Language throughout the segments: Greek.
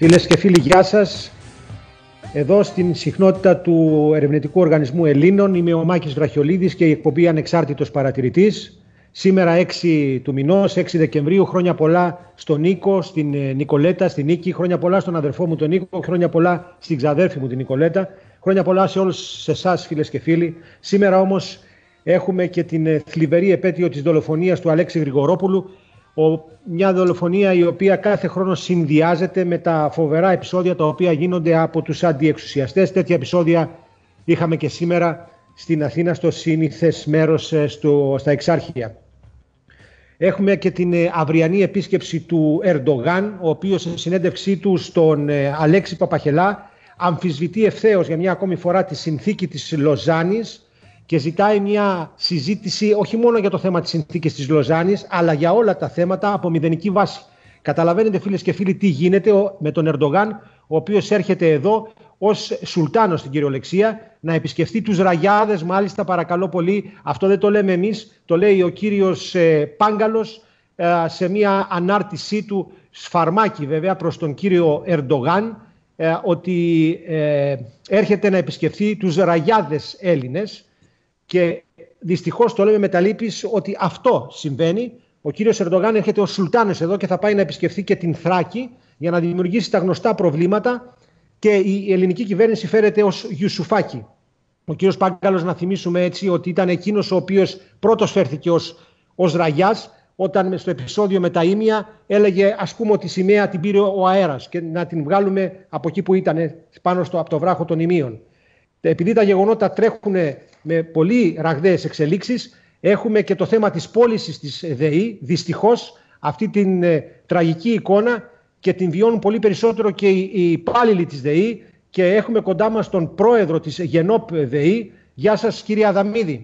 Φίλες και φίλοι, γεια σας. Εδώ στην συχνότητα του Ερευνητικού Οργανισμού Ελλήνων είμαι ο Μάκης Βραχιολίδης και η εκπομπή Ανεξάρτητος Παρατηρητής. Σήμερα 6 του μηνός, 6 Δεκεμβρίου, χρόνια πολλά στον Νίκο, στην Νικολέτα, στην Νίκη, χρόνια πολλά στον αδερφό μου τον Νίκο, χρόνια πολλά στην ξαδέρφη μου την Νικολέτα, χρόνια πολλά σε όλους εσάς φίλες και φίλοι. Σήμερα όμως έχουμε και την θλιβερή επέτειο της δολοφονίας του Αλέξη Γρηγορόπουλου. Μια δολοφονία η οποία κάθε χρόνο συνδυάζεται με τα φοβερά επεισόδια τα οποία γίνονται από τους αντιεξουσιαστές. Τέτοια επεισόδια είχαμε και σήμερα στην Αθήνα, στο σύνηθες μέρος στα Εξάρχεια. Έχουμε και την αυριανή επίσκεψη του Ερντογάν, ο οποίος σε συνέντευξή του στον Αλέξη Παπαχελά αμφισβητεί ευθέως για μια ακόμη φορά τη συνθήκη της Λοζάνης και ζητάει μια συζήτηση όχι μόνο για το θέμα της συνθήκης της Λοζάνης, αλλά για όλα τα θέματα από μηδενική βάση. Καταλαβαίνετε φίλες και φίλοι τι γίνεται με τον Ερντογάν, ο οποίος έρχεται εδώ ως σουλτάνος στην κυριολεξία να επισκεφτεί τους ραγιάδες, μάλιστα παρακαλώ πολύ, αυτό δεν το λέμε εμείς, το λέει ο κύριος Πάγκαλος σε μια ανάρτησή του, σφαρμάκι βέβαια προς τον κύριο Ερντογάν, ότι έρχεται να επισκεφτεί τους ραγιάδες Έλληνες. Και δυστυχώς το λέμε με τα λύπης ότι αυτό συμβαίνει. Ο κύριος Ερντογάν έρχεται ως σουλτάνος εδώ και θα πάει να επισκεφθεί και την Θράκη για να δημιουργήσει τα γνωστά προβλήματα και η ελληνική κυβέρνηση φέρεται ως Γιουσουφάκη. Ο κύριος Πάγκαλος, να θυμίσουμε έτσι, ότι ήταν εκείνος ο οποίος πρώτος φέρθηκε ως ραγιάς όταν στο επεισόδιο με τα Ήμια έλεγε ας πούμε ότι η σημαία την πήρε ο αέρας και να την βγάλουμε από εκεί που ήταν πάνω από το βράχο των Ιμίων. Επειδή τα γεγονότα τρέχουν με πολύ ραγδαίες εξελίξεις, έχουμε και το θέμα της πώλησης της ΔΕΗ. Δυστυχώς αυτή την τραγική εικόνα και την βιώνουν πολύ περισσότερο και οι υπάλληλοι της ΔΕΗ και έχουμε κοντά μας τον πρόεδρο της Γενόπ ΔΕΗ. Γεια σας κύριε Αδαμίδη.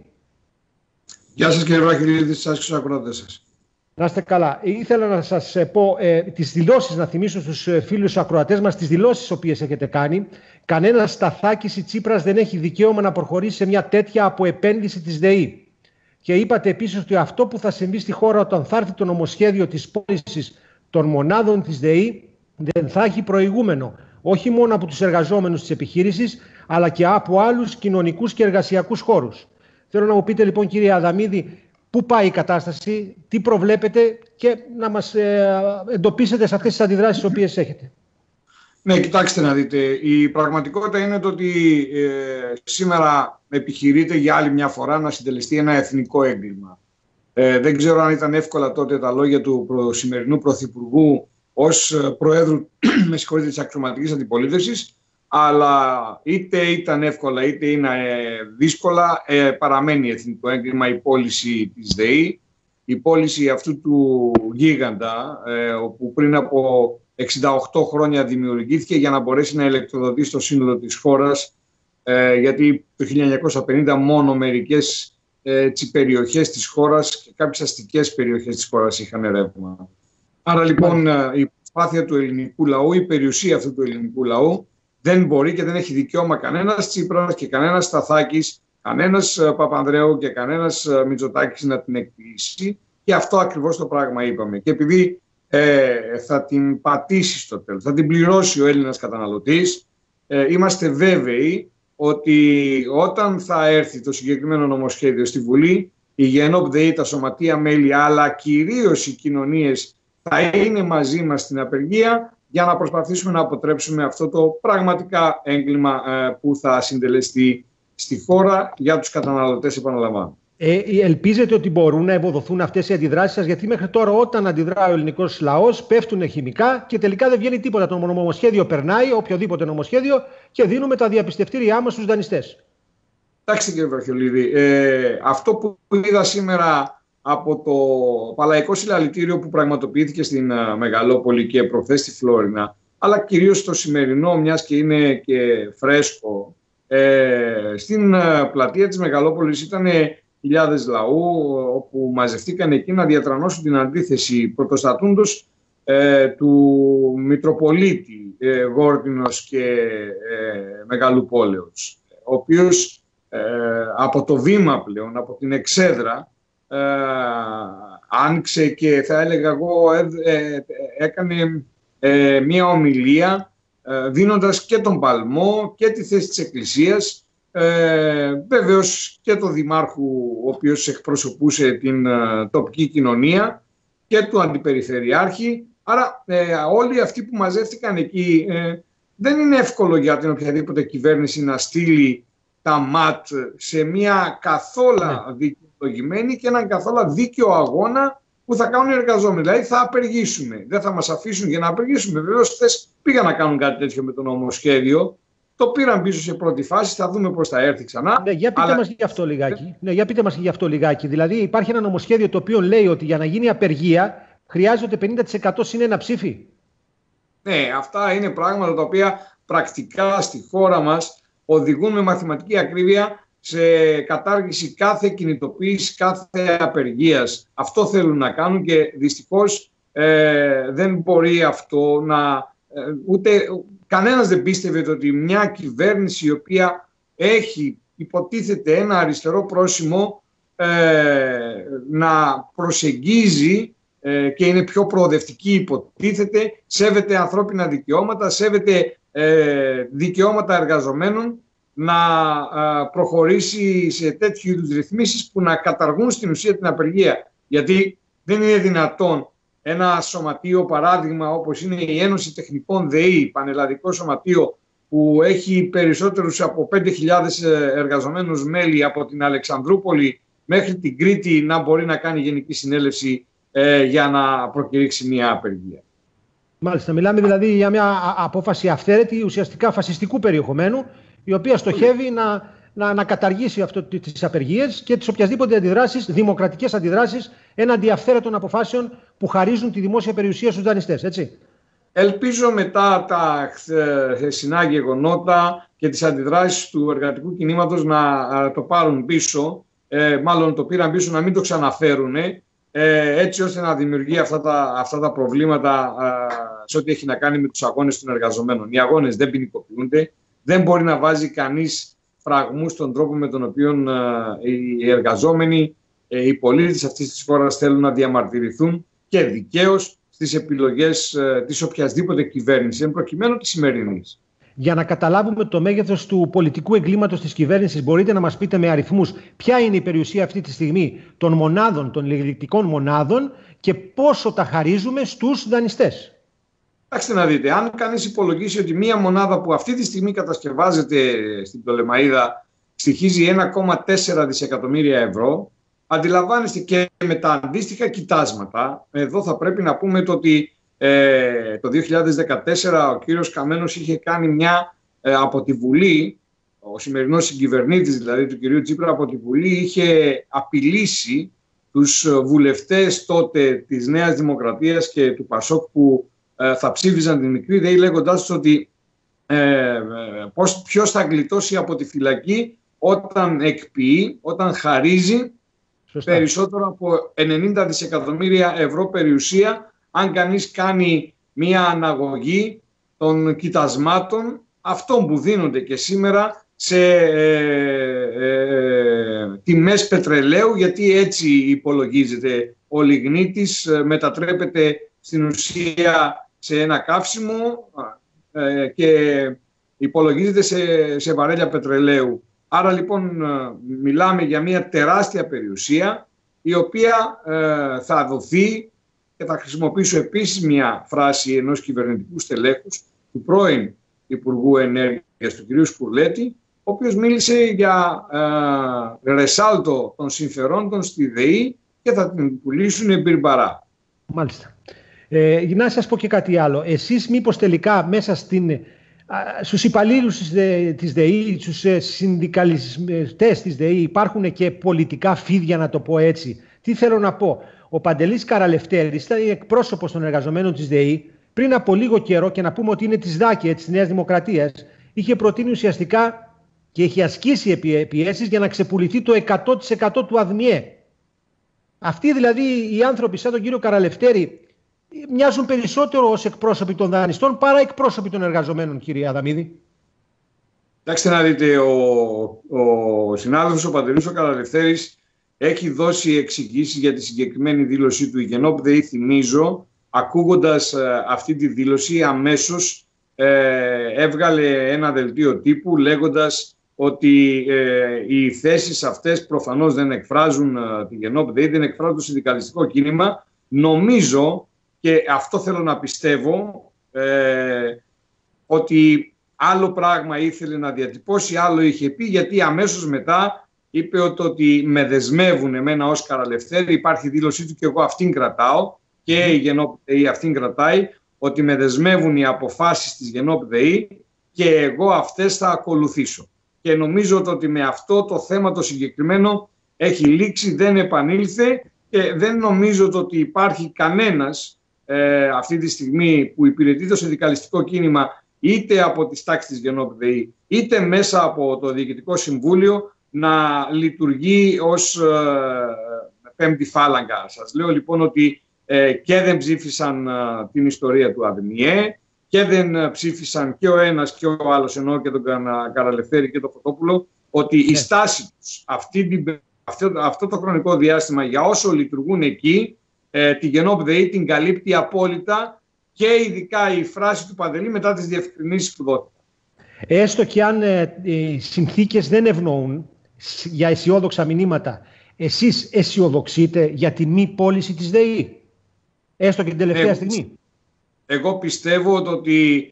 Γεια σας κύριε Βραχιολίδη, σας και στους ακροατές σας. Να είστε καλά. Ήθελα να σας πω τις δηλώσεις, να θυμίσω στους φίλους ακροατές μας τις δηλώσεις τις οποίες έχετε κάνει. Κανένας Σταθάκης ή Τσίπρας δεν έχει δικαίωμα να προχωρήσει σε μια τέτοια αποεπένδυση της ΔΕΗ. Και είπατε επίσης ότι αυτό που θα συμβεί στη χώρα όταν θα έρθει το νομοσχέδιο της πώλησης των μονάδων της ΔΕΗ δεν θα έχει προηγούμενο. Όχι μόνο από τους εργαζόμενους της επιχείρησης, αλλά και από άλλους κοινωνικούς και εργασιακούς χώρους. Θέλω να μου πείτε λοιπόν κύριε Αδαμίδη, πού πάει η κατάσταση, τι προβλέπετε και να μας εντοπίσετε σε αυτές τις αντιδράσεις τις οποίες έχετε. Ναι, κοιτάξτε να δείτε. Η πραγματικότητα είναι το ότι σήμερα επιχειρείται για άλλη μια φορά να συντελεστεί ένα εθνικό έγκλημα. Δεν ξέρω αν ήταν εύκολα τότε τα λόγια του σημερινού Πρωθυπουργού ως Προέδρου της αξιωματικής αντιπολίτευσης, αλλά είτε ήταν εύκολα είτε είναι δύσκολα, παραμένει εθνικό έγκλημα η πώληση της ΔΕΗ, η πώληση αυτού του γίγαντα, όπου πριν από 68 χρόνια δημιουργήθηκε για να μπορέσει να ηλεκτροδοτήσει το σύνολο της χώρας, γιατί το 1950 μόνο μερικές περιοχές της χώρας και κάποιες αστικές περιοχές της χώρας είχαν ρεύμα. Άρα λοιπόν η προσπάθεια του ελληνικού λαού, η περιουσία αυτού του ελληνικού λαού δεν μπορεί και δεν έχει δικαίωμα κανένας Τσίπρας και κανένας Σταθάκης, κανένας Παπανδρέου και κανένας Μητσοτάκης να την εκπλήσει. Και αυτό ακριβώς το πράγμα είπαμε. Και επειδή θα την πατήσει στο τέλος, θα την πληρώσει ο Έλληνας καταναλωτής, είμαστε βέβαιοι ότι όταν θα έρθει το συγκεκριμένο νομοσχέδιο στη Βουλή, η Γενόπ ΔΕΗ, τα σωματεία μέλη, αλλά κυρίως οι κοινωνίες θα είναι μαζί μας στην απεργία για να προσπαθήσουμε να αποτρέψουμε αυτό το πραγματικά έγκλημα που θα συντελεστεί στη χώρα για τους καταναλωτές, επαναλαμβάνω. Ελπίζετε ότι μπορούν να ευοδοθούν αυτές οι αντιδράσεις σας, γιατί μέχρι τώρα όταν αντιδράει ο ελληνικός λαός πέφτουν χημικά και τελικά δεν βγαίνει τίποτα. Το νομοσχέδιο περνάει, οποιοδήποτε νομοσχέδιο, και δίνουμε τα διαπιστευτήριά μας στους δανειστές. Εντάξει κύριε Βραχιολίδη, αυτό που είδα σήμερα από το Παλαϊκό Συλλαλητήριο που πραγματοποιήθηκε στην Μεγαλόπολη και προχθές στη Φλόρινα, αλλά κυρίως το σημερινό, μιας και είναι και φρέσκο, στην πλατεία της Μεγαλόπολης ήταν χιλιάδες λαού, όπου μαζευτήκαν εκεί να διατρανώσουν την αντίθεση πρωτοστατούντος του Μητροπολίτη Γόρδινος και Μεγαλουπόλεως, ο οποίος από το βήμα πλέον, από την εξέδρα, άνοιξε και θα έλεγα εγώ έκανε μια ομιλία δίνοντας και τον παλμό και τη θέση της Εκκλησίας, βεβαίως και τον Δημάρχου ο οποίος εκπροσωπούσε την τοπική κοινωνία και του Αντιπεριφερειάρχη. Άρα όλοι αυτοί που μαζεύτηκαν εκεί, δεν είναι εύκολο για την οποιαδήποτε κυβέρνηση να στείλει τα ΜΑΤ σε μια καθόλου δικαιολογημένη και έναν καθόλου δίκαιο αγώνα που θα κάνουν οι εργαζόμενοι. Δηλαδή θα απεργήσουμε. Δεν θα μας αφήσουν για να απεργήσουμε. Βεβαίως χθες πήγαν να κάνουν κάτι τέτοιο με το νομοσχέδιο. Το πήραν πίσω σε πρώτη φάση. Θα δούμε πώς θα έρθει ξανά. Ναι, για πείτε μας γι' αυτό λιγάκι. Δηλαδή υπάρχει ένα νομοσχέδιο το οποίο λέει ότι για να γίνει απεργία χρειάζεται 50% συν ένα ψήφι. Ναι, αυτά είναι πράγματα τα οποία πρακτικά στη χώρα μας οδηγούν με μαθηματική ακρίβεια σε κατάργηση κάθε κινητοποίηση, κάθε απεργίας. Αυτό θέλουν να κάνουν και δυστυχώς δεν μπορεί αυτό να... Κανένας δεν πίστευε ότι μια κυβέρνηση η οποία έχει υποτίθεται ένα αριστερό πρόσημο να προσεγγίζει και είναι πιο προοδευτική υποτίθεται, σέβεται ανθρώπινα δικαιώματα, σέβεται δικαιώματα εργαζομένων, να προχωρήσει σε τέτοιου είδους ρυθμίσεις που να καταργούν στην ουσία την απεργία. Γιατί δεν είναι δυνατόν ένα σωματείο, παράδειγμα όπως είναι η Ένωση Τεχνικών ΔΕΗ, πανελλαδικό σωματείο που έχει περισσότερους από 5.000 εργαζομένους μέλη από την Αλεξανδρούπολη μέχρι την Κρήτη, να μπορεί να κάνει γενική συνέλευση για να προκηρύξει μια απεργία. Μάλιστα, μιλάμε δηλαδή για μια απόφαση αυθαίρετη, ουσιαστικά φασιστικού περιεχομένου, η οποία στοχεύει να καταργήσει τις απεργίες και τις οποιασδήποτε αντιδράσεις, δημοκρατικές αντιδράσεις έναντι αυθαίρετων αποφάσεων που χαρίζουν τη δημόσια περιουσία στους δανειστές, έτσι. Ελπίζω μετά τα χθεσινά γεγονότα και τις αντιδράσεις του εργατικού κινήματος να το πάρουν πίσω, μάλλον το πήραν πίσω, να μην το ξαναφέρουν, έτσι ώστε να δημιουργεί αυτά τα προβλήματα σε ό,τι έχει να κάνει με τους αγώνες των εργαζομένων. Οι αγώνες δεν ποινικοποιούνται, δεν μπορεί να βάζει κανείς φραγμούς στον τρόπο με τον οποίο οι εργαζόμενοι, οι πολίτες αυτής της χώρας θέλουν να διαμαρτυρηθούν και δικαίως στις επιλογές της οποιασδήποτε κυβέρνησης, εν προκειμένου της σημερινής. Για να καταλάβουμε το μέγεθος του πολιτικού εγκλήματος της κυβέρνησης, μπορείτε να μας πείτε με αριθμούς ποια είναι η περιουσία αυτή τη στιγμή των μονάδων, των λιγνητικών μονάδων και πόσο τα χαρίζουμε στους δανειστές. Κοιτάξτε να δείτε, αν κανείς υπολογίσει ότι μία μονάδα που αυτή τη στιγμή κατασκευάζεται στην Πτολεμαΐδα στοιχίζει 1,4 δισεκατομμύρια ευρώ, αντιλαμβάνεστε και με τα αντίστοιχα κοιτάσματα. Εδώ θα πρέπει να πούμε το ότι το 2014 ο κύριος Καμένος είχε κάνει μια από τη Βουλή, ο σημερινός συγκυβερνήτης δηλαδή του κυρίου Τσίπρα από τη Βουλή, είχε απειλήσει τους βουλευτές τότε της Νέας Δημοκρατίας και του Πασόκ που θα ψήφιζαν την μικρή ΔΕΗ, λέγοντάς τους ότι ποιος θα γλιτώσει από τη φυλακή όταν εκποιεί, όταν χαρίζει περισσότερο από 90 δισεκατομμύρια ευρώ περιουσία, αν κανείς κάνει μία αναγωγή των κοιτασμάτων αυτών που δίνονται και σήμερα σε τιμές πετρελαίου, γιατί έτσι υπολογίζεται ο λιγνίτης, μετατρέπεται στην ουσία σε ένα καύσιμο και υπολογίζεται σε βαρέλια πετρελαίου. Άρα λοιπόν μιλάμε για μια τεράστια περιουσία η οποία θα δοθεί, και θα χρησιμοποιήσω επίσης μια φράση ενός κυβερνητικού στελέχους του πρώην Υπουργού Ενέργειας του κ. Σκουρλέτη, ο οποίος μίλησε για ρεσάλτο των συμφερόντων στη ΔΕΗ και θα την πουλήσουν μπιρμπαρά. Μάλιστα. Να σας πω και κάτι άλλο. Εσείς μήπως τελικά μέσα στους υπαλλήλους της ΔΕΗ, στους συνδικαλιστές της ΔΕΗ υπάρχουν και πολιτικά φίδια, να το πω έτσι? Τι θέλω να πω? Ο Παντελής Καραλευτέρης ήταν εκπρόσωπος των εργαζομένων της ΔΕΗ πριν από λίγο καιρό, και να πούμε ότι είναι της ΔΑΚΕ, της Νέας Δημοκρατίας, είχε προτείνει ουσιαστικά και έχει ασκήσει πιέσεις για να ξεπουληθεί το 100% του ΑΔΜΙΕ. Αυτοί δηλαδή οι άνθρωποι σαν τον κύριο Καραλευτέρη μοιάζουν περισσότερο ως εκπρόσωποι των δανειστών παρά εκπρόσωποι των εργαζομένων, κύριε Αδαμίδη. Κοιτάξτε να δείτε, ο συνάδελφος ο Παντελής ο Καραλευτέρης έχει δώσει εξηγήσεις για τη συγκεκριμένη δήλωσή του. Η Γενόπ ΔΕΗ, θυμίζω, ακούγοντας αυτή τη δήλωση, αμέσως έβγαλε ένα δελτίο τύπου λέγοντας ότι οι θέσεις αυτές προφανώς δεν εκφράζουν την Γενόπ ΔΕΗ, δεν εκφράζουν το συνδικαλιστικό κίνημα. Νομίζω, και αυτό θέλω να πιστεύω, ότι άλλο πράγμα ήθελε να διατυπώσει, άλλο είχε πει, γιατί αμέσως μετά είπε ότι με δεσμεύουν εμένα ως Καραλευθέρη, υπάρχει δήλωσή του και εγώ αυτήν κρατάω και η Γενόπ ΔΕΗ αυτήν κρατάει, ότι με δεσμεύουν οι αποφάσεις της Γενόπ ΔΕΗ και εγώ αυτές θα ακολουθήσω. Και νομίζω ότι με αυτό το θέμα το συγκεκριμένο έχει λήξει, δεν επανήλθε και δεν νομίζω ότι υπάρχει κανένας αυτή τη στιγμή που υπηρετεί το συνδικαλιστικό κίνημα είτε από τις τάξεις της Γενόπ ΔΕΗ είτε μέσα από το Διοικητικό Συμβούλιο να λειτουργεί ως πέμπτη φάλαγγα. Σας λέω λοιπόν ότι και δεν ψήφισαν την ιστορία του ΑΔΜΙΕ και δεν ψήφισαν και ο ένας και ο άλλος, ενώ και τον Καραλευθέρη και τον Φωτόπουλο, ότι η στάση τους αυτό το χρονικό διάστημα για όσο λειτουργούν εκεί, τη Γενόπ ΔΕΗ την καλύπτει απόλυτα και ειδικά η φράση του Παντελή μετά τις διευκρινήσεις που δόθηκαν. Έστω και αν οι συνθήκες δεν ευνοούν για αισιόδοξα μηνύματα, εσείς αισιοδοξείτε για τη μη πώληση της ΔΕΗ, έστω και την τελευταία στιγμή? Εγώ πιστεύω ότι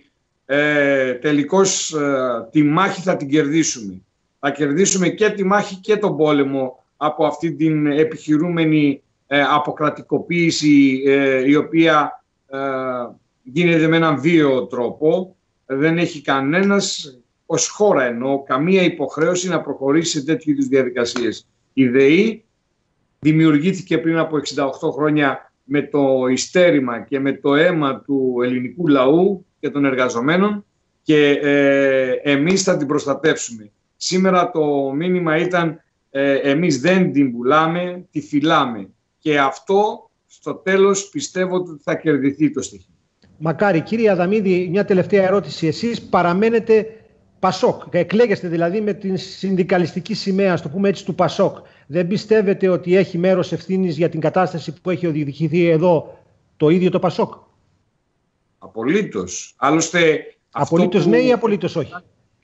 τελικώς τη μάχη θα την κερδίσουμε. Θα κερδίσουμε και τη μάχη και τον πόλεμο από αυτή την επιχειρούμενη αποκρατικοποίηση η οποία γίνεται με έναν βίαιο τρόπο. Δεν έχει κανένας, ως χώρα εννοώ, καμία υποχρέωση να προχωρήσει σε τέτοιου είδους διαδικασίες. Η ΔΕΗ δημιουργήθηκε πριν από 68 χρόνια με το ειστέρημα και με το αίμα του ελληνικού λαού και των εργαζομένων και εμείς θα την προστατεύσουμε. Σήμερα το μήνυμα ήταν εμείς δεν την πουλάμε, τη φυλάμε. Και αυτό στο τέλος πιστεύω ότι θα κερδιθεί το στοιχείο. Μακάρι. Κύριε Αδαμίδη, μια τελευταία ερώτηση. Εσείς παραμένετε Πασόκ, εκλέγεστε δηλαδή με την συνδικαλιστική σημαία, ας το πούμε έτσι, του Πασόκ. Δεν πιστεύετε ότι έχει μέρος ευθύνης για την κατάσταση που έχει οδηγηθεί εδώ το ίδιο το Πασόκ? Απολύτως. Άλλωστε, απολύτως ναι ή απολύτως όχι?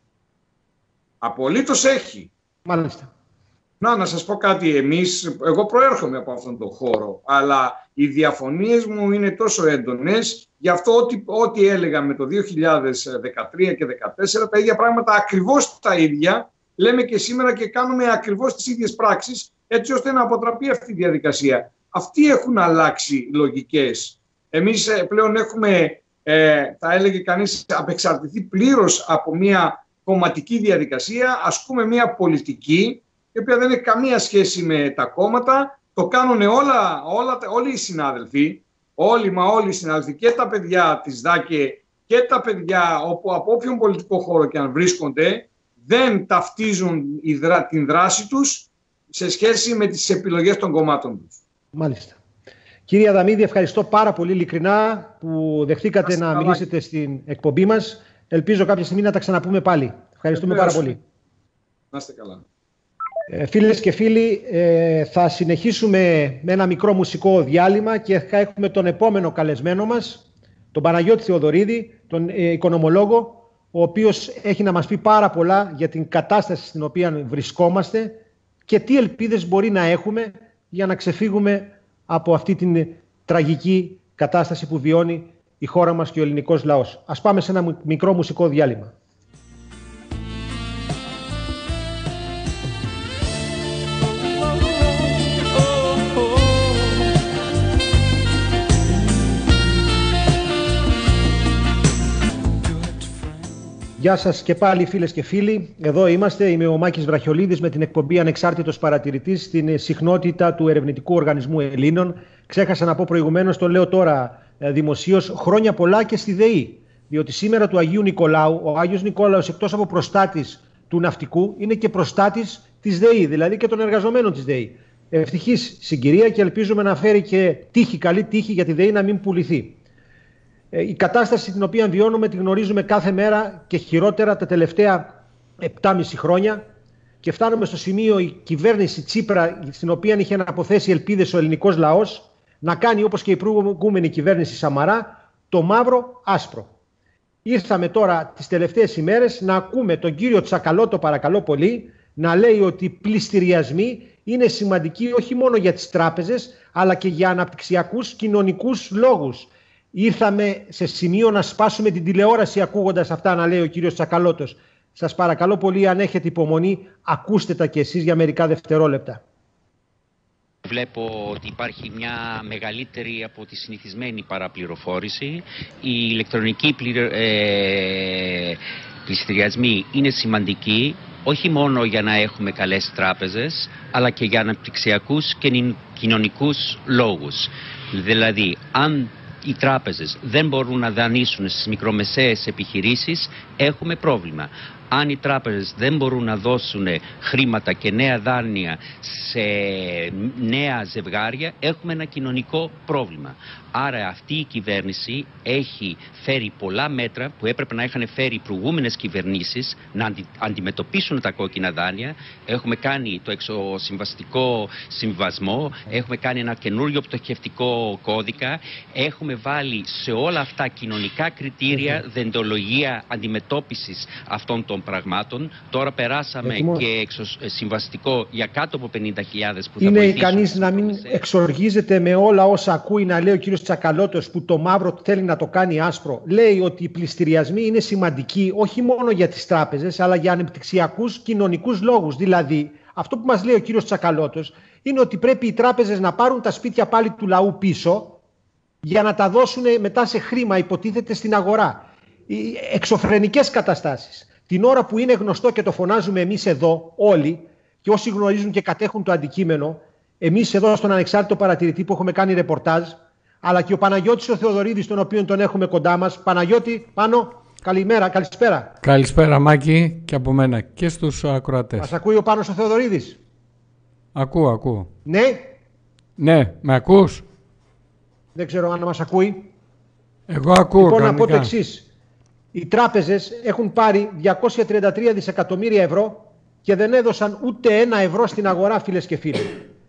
Απολύτως έχει. Μάλιστα. Να σας πω κάτι, εγώ προέρχομαι από αυτόν τον χώρο, αλλά οι διαφωνίες μου είναι τόσο έντονες, γι' αυτό ό,τι έλεγα με το 2013 και 2014, τα ίδια πράγματα, ακριβώς τα ίδια, λέμε και σήμερα και κάνουμε ακριβώς τις ίδιες πράξεις, έτσι ώστε να αποτραπεί αυτή η διαδικασία. Αυτοί έχουν αλλάξει λογικές. Εμείς πλέον έχουμε, θα έλεγε κανείς, απεξαρτηθεί πλήρως από μια κομματική διαδικασία, ασκούμε μια πολιτική, η οποία δεν έχει καμία σχέση με τα κόμματα. Το κάνουν όλοι οι συνάδελφοι, όλοι οι συνάδελφοι, και τα παιδιά της ΔΑΚΕ και τα παιδιά από όποιον πολιτικό χώρο και αν βρίσκονται, δεν ταυτίζουν την δράση τους σε σχέση με τις επιλογές των κομμάτων τους. Μάλιστα. Κύριε Αδαμίδη, ευχαριστώ πάρα πολύ ειλικρινά που δεχτήκατε να μιλήσετε στην εκπομπή μας. Ελπίζω κάποια στιγμή να τα ξαναπούμε πάλι. Ευχαριστούμε πάρα πολύ. Να είστε καλά. Φίλες και φίλοι, θα συνεχίσουμε με ένα μικρό μουσικό διάλειμμα και θα έχουμε τον επόμενο καλεσμένο μας, τον Παναγιώτη Θεοδωρίδη, τον οικονομολόγο, ο οποίος έχει να μας πει πάρα πολλά για την κατάσταση στην οποία βρισκόμαστε και τι ελπίδες μπορεί να έχουμε για να ξεφύγουμε από αυτή την τραγική κατάσταση που βιώνει η χώρα μας και ο ελληνικός λαός. Ας πάμε σε ένα μικρό μουσικό διάλειμμα. Γεια σας και πάλι φίλες και φίλοι. Εδώ είμαστε. Είμαι ο Μάκης Βραχιολίδης με την εκπομπή Ανεξάρτητος Παρατηρητής στην συχνότητα του Ερευνητικού Οργανισμού Ελλήνων. Ξέχασα να πω προηγουμένως, το λέω τώρα δημοσίως, χρόνια πολλά και στη ΔΕΗ. Διότι σήμερα του Αγίου Νικολάου, ο Άγιος Νικόλαος, εκτός από προστάτης του ναυτικού, είναι και προστάτης της ΔΕΗ, δηλαδή και των εργαζομένων της ΔΕΗ. Ευτυχής συγκυρία και ελπίζουμε να φέρει και καλή τύχη για τη ΔΕΗ να μην πουληθεί. Η κατάσταση την οποία βιώνουμε τη γνωρίζουμε κάθε μέρα και χειρότερα τα τελευταία 7,5 χρόνια και φτάνουμε στο σημείο η κυβέρνηση Τσίπρα, στην οποία είχε αποθέσει ελπίδες ο ελληνικός λαός, να κάνει όπως και η προηγούμενη κυβέρνηση Σαμαρά το μαύρο άσπρο. Ήρθαμε τώρα τις τελευταίες ημέρες να ακούμε τον κύριο Τσακαλώτο, παρακαλώ πολύ, να λέει ότι οι πληστηριασμοί είναι σημαντικοί όχι μόνο για τις τράπεζες αλλά και για αναπτυξιακούς κοινωνικούς λόγους. Ήρθαμε σε σημείο να σπάσουμε την τηλεόραση ακούγοντας αυτά να λέει ο κύριος Τσακαλώτος. Σας παρακαλώ πολύ, αν έχετε υπομονή, ακούστε τα κι εσείς για μερικά δευτερόλεπτα. Βλέπω ότι υπάρχει μια μεγαλύτερη από τη συνηθισμένη παραπληροφόρηση. Οι ηλεκτρονικοί πληστηριασμοί είναι σημαντικοί όχι μόνο για να έχουμε καλές τράπεζες, αλλά και για αναπτυξιακούς και κοινωνικούς λόγους. Δηλαδή, αν οι τράπεζες δεν μπορούν να δανείσουν στις μικρομεσαίες επιχειρήσεις, έχουμε πρόβλημα. Αν οι τράπεζες δεν μπορούν να δώσουν χρήματα και νέα δάνεια σε νέα ζευγάρια, έχουμε ένα κοινωνικό πρόβλημα. Άρα αυτή η κυβέρνηση έχει φέρει πολλά μέτρα που έπρεπε να είχαν φέρει οι προηγούμενες κυβερνήσεις να αντιμετωπίσουν τα κόκκινα δάνεια. Έχουμε κάνει το εξωσυμβαστικό συμβασμό, έχουμε κάνει ένα καινούριο πτωχευτικό κώδικα, έχουμε βάλει σε όλα αυτά κοινωνικά κριτήρια, δεντολογία αντιμετώπισης αυτών των πραγμάτων. Τώρα περάσαμε και συμβαστικό για κάτω από 50.000 που θα είναι ικανής να μην εξοργίζεται με όλα όσα ακούει να λέει ο κύριος Τσακαλώτος, που το μαύρο θέλει να το κάνει άσπρο. Λέει ότι οι πληστηριασμοί είναι σημαντικοί όχι μόνο για τις τράπεζες αλλά για ανεπτυξιακούς κοινωνικούς λόγους. Δηλαδή αυτό που μας λέει ο κύριος Τσακαλώτος είναι ότι πρέπει οι τράπεζες να πάρουν τα σπίτια πάλι του λαού πίσω για να τα δώσουν μετά σε χρήμα, υποτίθεται, στην αγορά. Εξωφρενικές καταστάσεις. Την ώρα που είναι γνωστό και το φωνάζουμε εμείς εδώ όλοι, και όσοι γνωρίζουν και κατέχουν το αντικείμενο, εμείς εδώ στον Ανεξάρτητο Παρατηρητή που έχουμε κάνει ρεπορτάζ, αλλά και ο Παναγιώτης ο Θεοδωρίδης, τον οποίον τον έχουμε κοντά μας. Παναγιώτη, Πάνο, καλημέρα, καλησπέρα. Καλησπέρα Μάκη, και από μένα και στους ακροατές. Μας ακούει ο Πάνος ο Θεοδωρίδης? Ακούω. Ναι. Ναι, με ακούς? Δεν ξέρω αν μας ακούει. Εγώ ακούω. Λοιπόν, κανονικά. να πω το εξής. Οι τράπεζες έχουν πάρει 233 δισεκατομμύρια ευρώ και δεν έδωσαν ούτε ένα ευρώ στην αγορά, φίλες και φίλοι.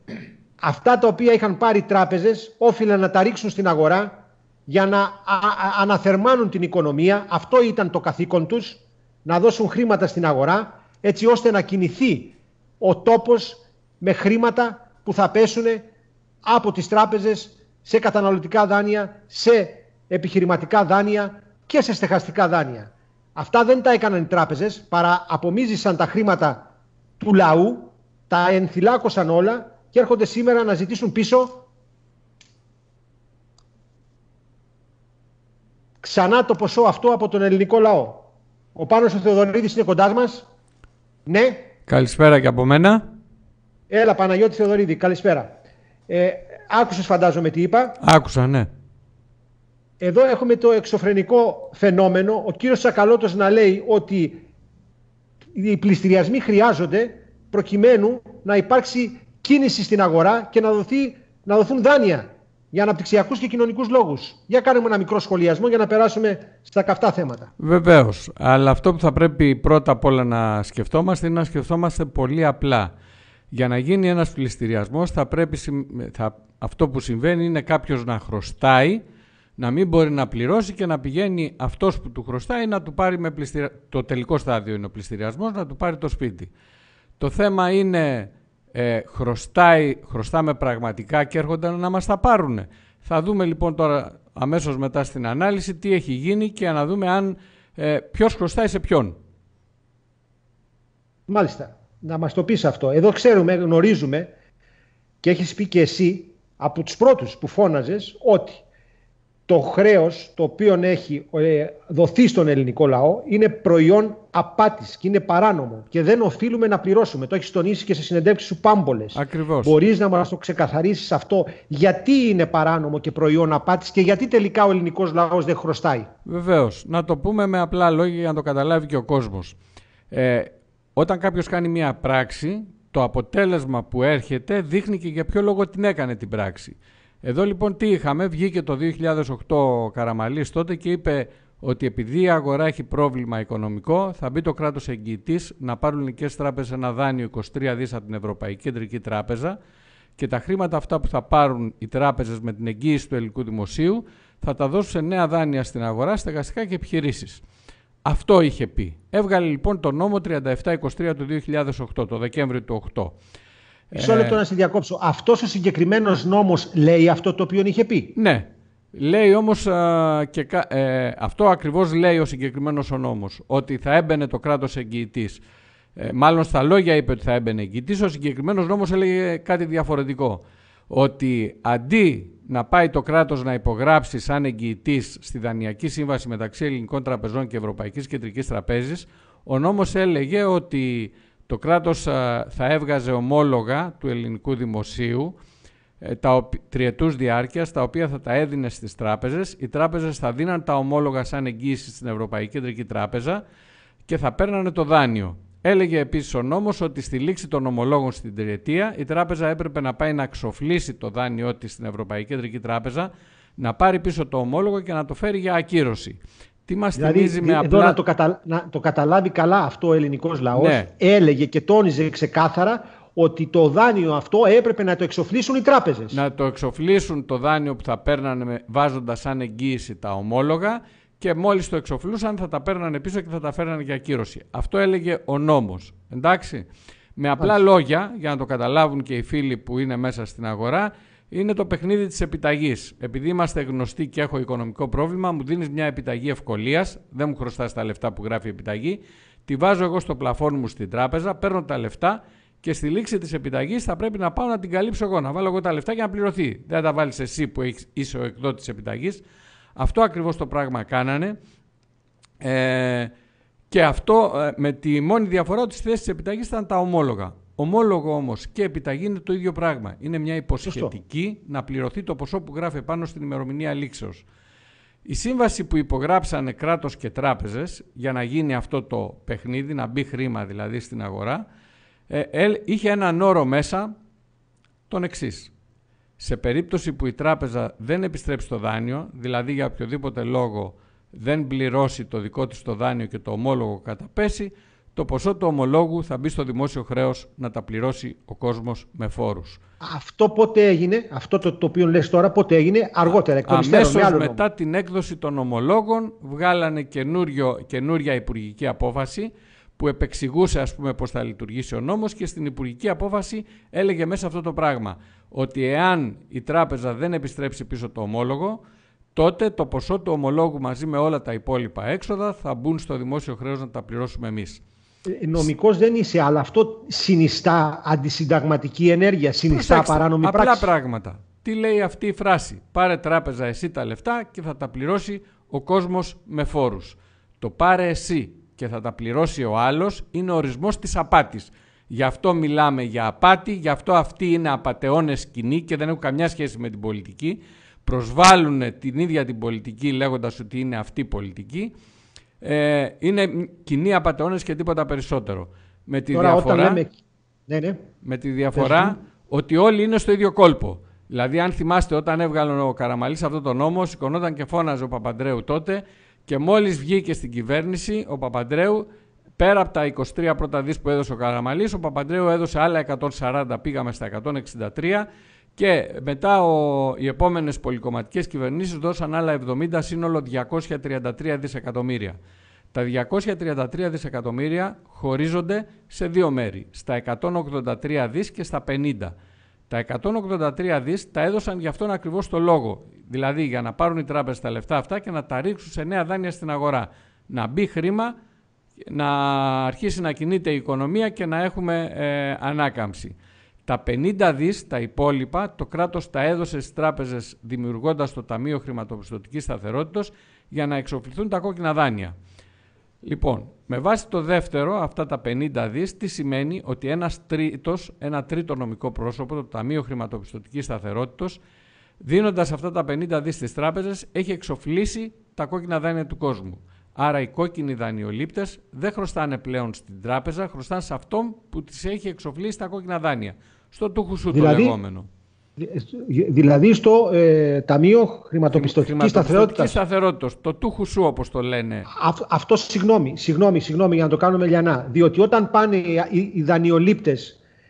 Αυτά τα οποία είχαν πάρει οι τράπεζες όφιλαν να τα ρίξουν στην αγορά για να αναθερμάνουν την οικονομία. Αυτό ήταν το καθήκον τους, να δώσουν χρήματα στην αγορά έτσι ώστε να κινηθεί ο τόπος με χρήματα που θα πέσουν από τις τράπεζες σε καταναλωτικά δάνεια, σε επιχειρηματικά δάνεια και σε στεγαστικά δάνεια. Αυτά δεν τα έκαναν οι τράπεζες, παρά απομίζησαν τα χρήματα του λαού, τα ενθυλάκωσαν όλα και έρχονται σήμερα να ζητήσουν πίσω ξανά το ποσό αυτό από τον ελληνικό λαό. Ο Πάνος ο Θεοδωρίδης είναι κοντά μας. Ναι. Καλησπέρα και από μένα. Έλα Παναγιώτη Θεοδωρίδη, καλησπέρα. Άκουσες φαντάζομαι τι είπα? Άκουσα, ναι. Εδώ έχουμε το εξωφρενικό φαινόμενο, ο κύριος Τσακαλώτος να λέει ότι οι πληστηριασμοί χρειάζονται προκειμένου να υπάρξει κίνηση στην αγορά και να δοθούν δάνεια για αναπτυξιακούς και κοινωνικούς λόγους. Για κάνουμε ένα μικρό σχολιασμό για να περάσουμε στα καυτά θέματα. Βεβαίως, αλλά αυτό που θα πρέπει πρώτα απ' όλα να σκεφτόμαστε είναι να σκεφτόμαστε πολύ απλά. Για να γίνει ένας πληστηριασμός θα πρέπει, αυτό που συμβαίνει είναι κάποιος να χρωστάει, να μην μπορεί να πληρώσει και να πηγαίνει αυτός που του χρωστάει να του πάρει το τελικό στάδιο είναι ο πληστηριασμός, να του πάρει το σπίτι. Το θέμα είναι χρωστάμε πραγματικά και έρχονται να μας τα πάρουν. Θα δούμε λοιπόν τώρα αμέσως μετά στην ανάλυση τι έχει γίνει και να δούμε αν ποιος χρωστάει σε ποιον. Μάλιστα, να μας το πεις αυτό. Εδώ ξέρουμε, γνωρίζουμε και έχεις πει και εσύ από τους πρώτους που φώναζες ότι το χρέος το οποίο έχει δοθεί στον ελληνικό λαό είναι προϊόν απάτης και είναι παράνομο και δεν οφείλουμε να πληρώσουμε. Το έχεις τονίσει και σε συνεντεύξεις σου πάμπολες. Ακριβώς. Μπορείς να μας το ξεκαθαρίσεις αυτό, γιατί είναι παράνομο και προϊόν απάτης και γιατί τελικά ο ελληνικός λαός δεν χρωστάει? Βεβαίως. Να το πούμε με απλά λόγια για να το καταλάβει και ο κόσμος. Όταν κάποιος κάνει μια πράξη, το αποτέλεσμα που έρχεται δείχνει και για ποιο λόγο την έκανε την πράξη. Εδώ λοιπόν τι είχαμε, βγήκε το 2008 ο Καραμαλής τότε και είπε ότι επειδή η αγορά έχει πρόβλημα οικονομικό θα μπει το κράτος εγγυητής να πάρουν ελληνικές τράπεζες ένα δάνειο 23 δις από την Ευρωπαϊκή Κεντρική Τράπεζα Και τα χρήματα αυτά που θα πάρουν οι τράπεζες με την εγγύηση του ελληνικού δημοσίου θα τα δώσουν σε νέα δάνεια στην αγορά, στεγαστικά και επιχειρήσεις. Αυτό είχε πει. Έβγαλε λοιπόν το νόμο 3723 του 2008, το Δεκέμβριο του 2008. Μισό λεπτό να σε διακόψω. Αυτός ο συγκεκριμένος νόμος λέει αυτό το οποίο είχε πει? Ναι. Λέει όμως αυτό ακριβώς λέει ο συγκεκριμένος ο νόμος, ότι θα έμπαινε το κράτος εγγυητής. Μάλλον στα λόγια είπε ότι θα έμπαινε εγγυητής, ο συγκεκριμένος νόμος έλεγε κάτι διαφορετικό. Ότι αντί να πάει το κράτος να υπογράψει σαν εγγυητής στη δανειακή σύμβαση μεταξύ ελληνικών τραπεζών και Ευρωπαϊκής Κεντρικής Τραπέζης, ο νόμος έλεγε ότι το κράτος θα έβγαζε ομόλογα του ελληνικού δημοσίου τριετούς διάρκειας, τα οποία θα τα έδινε στις τράπεζες. Οι τράπεζες θα δίναν τα ομόλογα σαν εγγύηση στην Ευρωπαϊκή Κεντρική Τράπεζα και θα παίρνανε το δάνειο. Έλεγε επίσης ο νόμος ότι στη λήξη των ομολόγων στην τριετία η τράπεζα έπρεπε να πάει να ξοφλήσει το δάνειό της στην Ευρωπαϊκή Κεντρική Τράπεζα, να πάρει πίσω το ομόλογο και να το φέρει για ακύρωση. Τι μας θυμίζει με απλά... Εδώ να το καταλάβει καλά αυτό ο ελληνικός λαός, ναι. Έλεγε και τόνιζε ξεκάθαρα ότι το δάνειο αυτό έπρεπε να το εξοφλήσουν οι τράπεζες. Να το εξοφλήσουν το δάνειο που θα παίρνανε βάζοντας σαν εγγύηση τα ομόλογα και μόλις το εξοφλούσαν θα τα παίρνανε πίσω και θα τα φέρνανε για ακύρωση. Αυτό έλεγε ο νόμος. Εντάξει. Με απλά λόγια, για να το καταλάβουν και οι φίλοι που είναι μέσα στην αγορά, είναι το παιχνίδι της επιταγής. Επειδή είμαστε γνωστοί και έχω οικονομικό πρόβλημα, μου δίνεις μια επιταγή ευκολίας, δεν μου χρωστάς τα λεφτά που γράφει η επιταγή, τη βάζω εγώ στο πλαφόν μου στην τράπεζα, παίρνω τα λεφτά και στη λήξη της επιταγής θα πρέπει να πάω να την καλύψω εγώ, να βάλω εγώ τα λεφτά για να πληρωθεί. Δεν τα βάλεις εσύ που είσαι ο εκδότης της επιταγής. Αυτό ακριβώς το πράγμα κάνανε και αυτό με τη μόνη διαφορά ότι στη θέση της επιταγής ήταν τα ομόλογα. Ομόλογο όμως και επιταγή είναι το ίδιο πράγμα. Είναι μια υποσχετική να πληρωθεί το ποσό που γράφει πάνω στην ημερομηνία λήξεως. Η σύμβαση που υπογράψανε κράτος και τράπεζες για να γίνει αυτό το παιχνίδι, να μπει χρήμα δηλαδή στην αγορά, είχε έναν όρο μέσα τον εξής. Σε περίπτωση που η τράπεζα δεν επιστρέψει το δάνειο, δηλαδή για οποιοδήποτε λόγο δεν πληρώσει το δικό της το δάνειο και το ομόλογο καταπέσει, το ποσό του ομολόγου θα μπει στο δημόσιο χρέος να τα πληρώσει ο κόσμος με φόρους. Αυτό πότε έγινε, αυτό το οποίο λες τώρα, πότε έγινε? Αργότερα, εκ των υστέρων, αμέσως μετά την έκδοση των ομολόγων βγάλανε καινούρια υπουργική απόφαση που επεξηγούσε ας πούμε πώς θα λειτουργήσει ο νόμος και στην υπουργική απόφαση έλεγε μέσα αυτό το πράγμα, ότι εάν η τράπεζα δεν επιστρέψει πίσω το ομόλογο, τότε το ποσό του ομολόγου μαζί με όλα τα υπόλοιπα έξοδα θα μπουν στο δημόσιο χρέος να τα πληρώσουμε εμείς. Νομικός δεν είσαι, αλλά αυτό συνιστά αντισυνταγματική ενέργεια, συνιστά παράνομη πράξη. Απλά πράγματα. Τι λέει αυτή η φράση? Πάρε τράπεζα εσύ τα λεφτά και θα τα πληρώσει ο κόσμος με φόρους. Το πάρε εσύ και θα τα πληρώσει ο άλλος είναι ορισμός της απάτης. Γι' αυτό μιλάμε για απάτη, γι' αυτό αυτοί είναι απατεώνες κοινοί και δεν έχουν καμιά σχέση με την πολιτική. Προσβάλλουν την ίδια την πολιτική λέγοντας ότι είναι αυτή πολιτική. Είναι κοινοί απατεώνες και τίποτα περισσότερο. Με τη διαφορά ότι όλοι είναι στο ίδιο κόλπο. Δηλαδή αν θυμάστε όταν έβγαλε ο Καραμανλής αυτό το νόμο, σηκωνόταν και φώναζε ο Παπαντρέου τότε και μόλις βγήκε στην κυβέρνηση ο Παπαντρέου, πέρα από τα 23 πρώτα δις που έδωσε ο Καραμανλής, ο Παπαντρέου έδωσε άλλα 140, πήγαμε στα 163 και μετά οι επόμενες πολυκομματικές κυβερνήσεις δώσαν άλλα 70, σύνολο 233 δισεκατομμύρια. Τα 233 δισεκατομμύρια χωρίζονται σε δύο μέρη, στα 183 δις και στα 50. Τα 183 δις τα έδωσαν γι' αυτόν ακριβώς το λόγο, δηλαδή για να πάρουν οι τράπεζες τα λεφτά αυτά και να τα ρίξουν σε νέα δάνεια στην αγορά. Να μπει χρήμα, να αρχίσει να κινείται η οικονομία και να έχουμε ανάκαμψη. Τα 50 δις, τα υπόλοιπα, το κράτος τα έδωσε στις τράπεζες δημιουργώντας το Ταμείο Χρηματοπιστωτικής Σταθερότητας για να εξοφληθούν τα κόκκινα δάνεια. Λοιπόν, με βάση το δεύτερο, αυτά τα 50 δις, τι σημαίνει? Ότι ένα τρίτο νομικό πρόσωπο, το Ταμείο Χρηματοπιστωτικής Σταθερότητας, δίνοντας αυτά τα 50 δις στις τράπεζες, έχει εξοφλήσει τα κόκκινα δάνεια του κόσμου. Άρα οι κόκκινοι δανειολήπτες δεν χρωστάνε πλέον στην τράπεζα, χρωστάνε σε αυτόν που τις έχει εξοφλήσει τα κόκκινα δάνεια. Στο τούχουσου το λεγόμενο. Δηλαδή στο Ταμείο Χρηματοπιστωτικής Σταθερότητας. Το τούχουσου όπως το λένε. Αυτό συγγνώμη για να το κάνουμε λιανά. Διότι όταν πάνε οι δανειολήπτες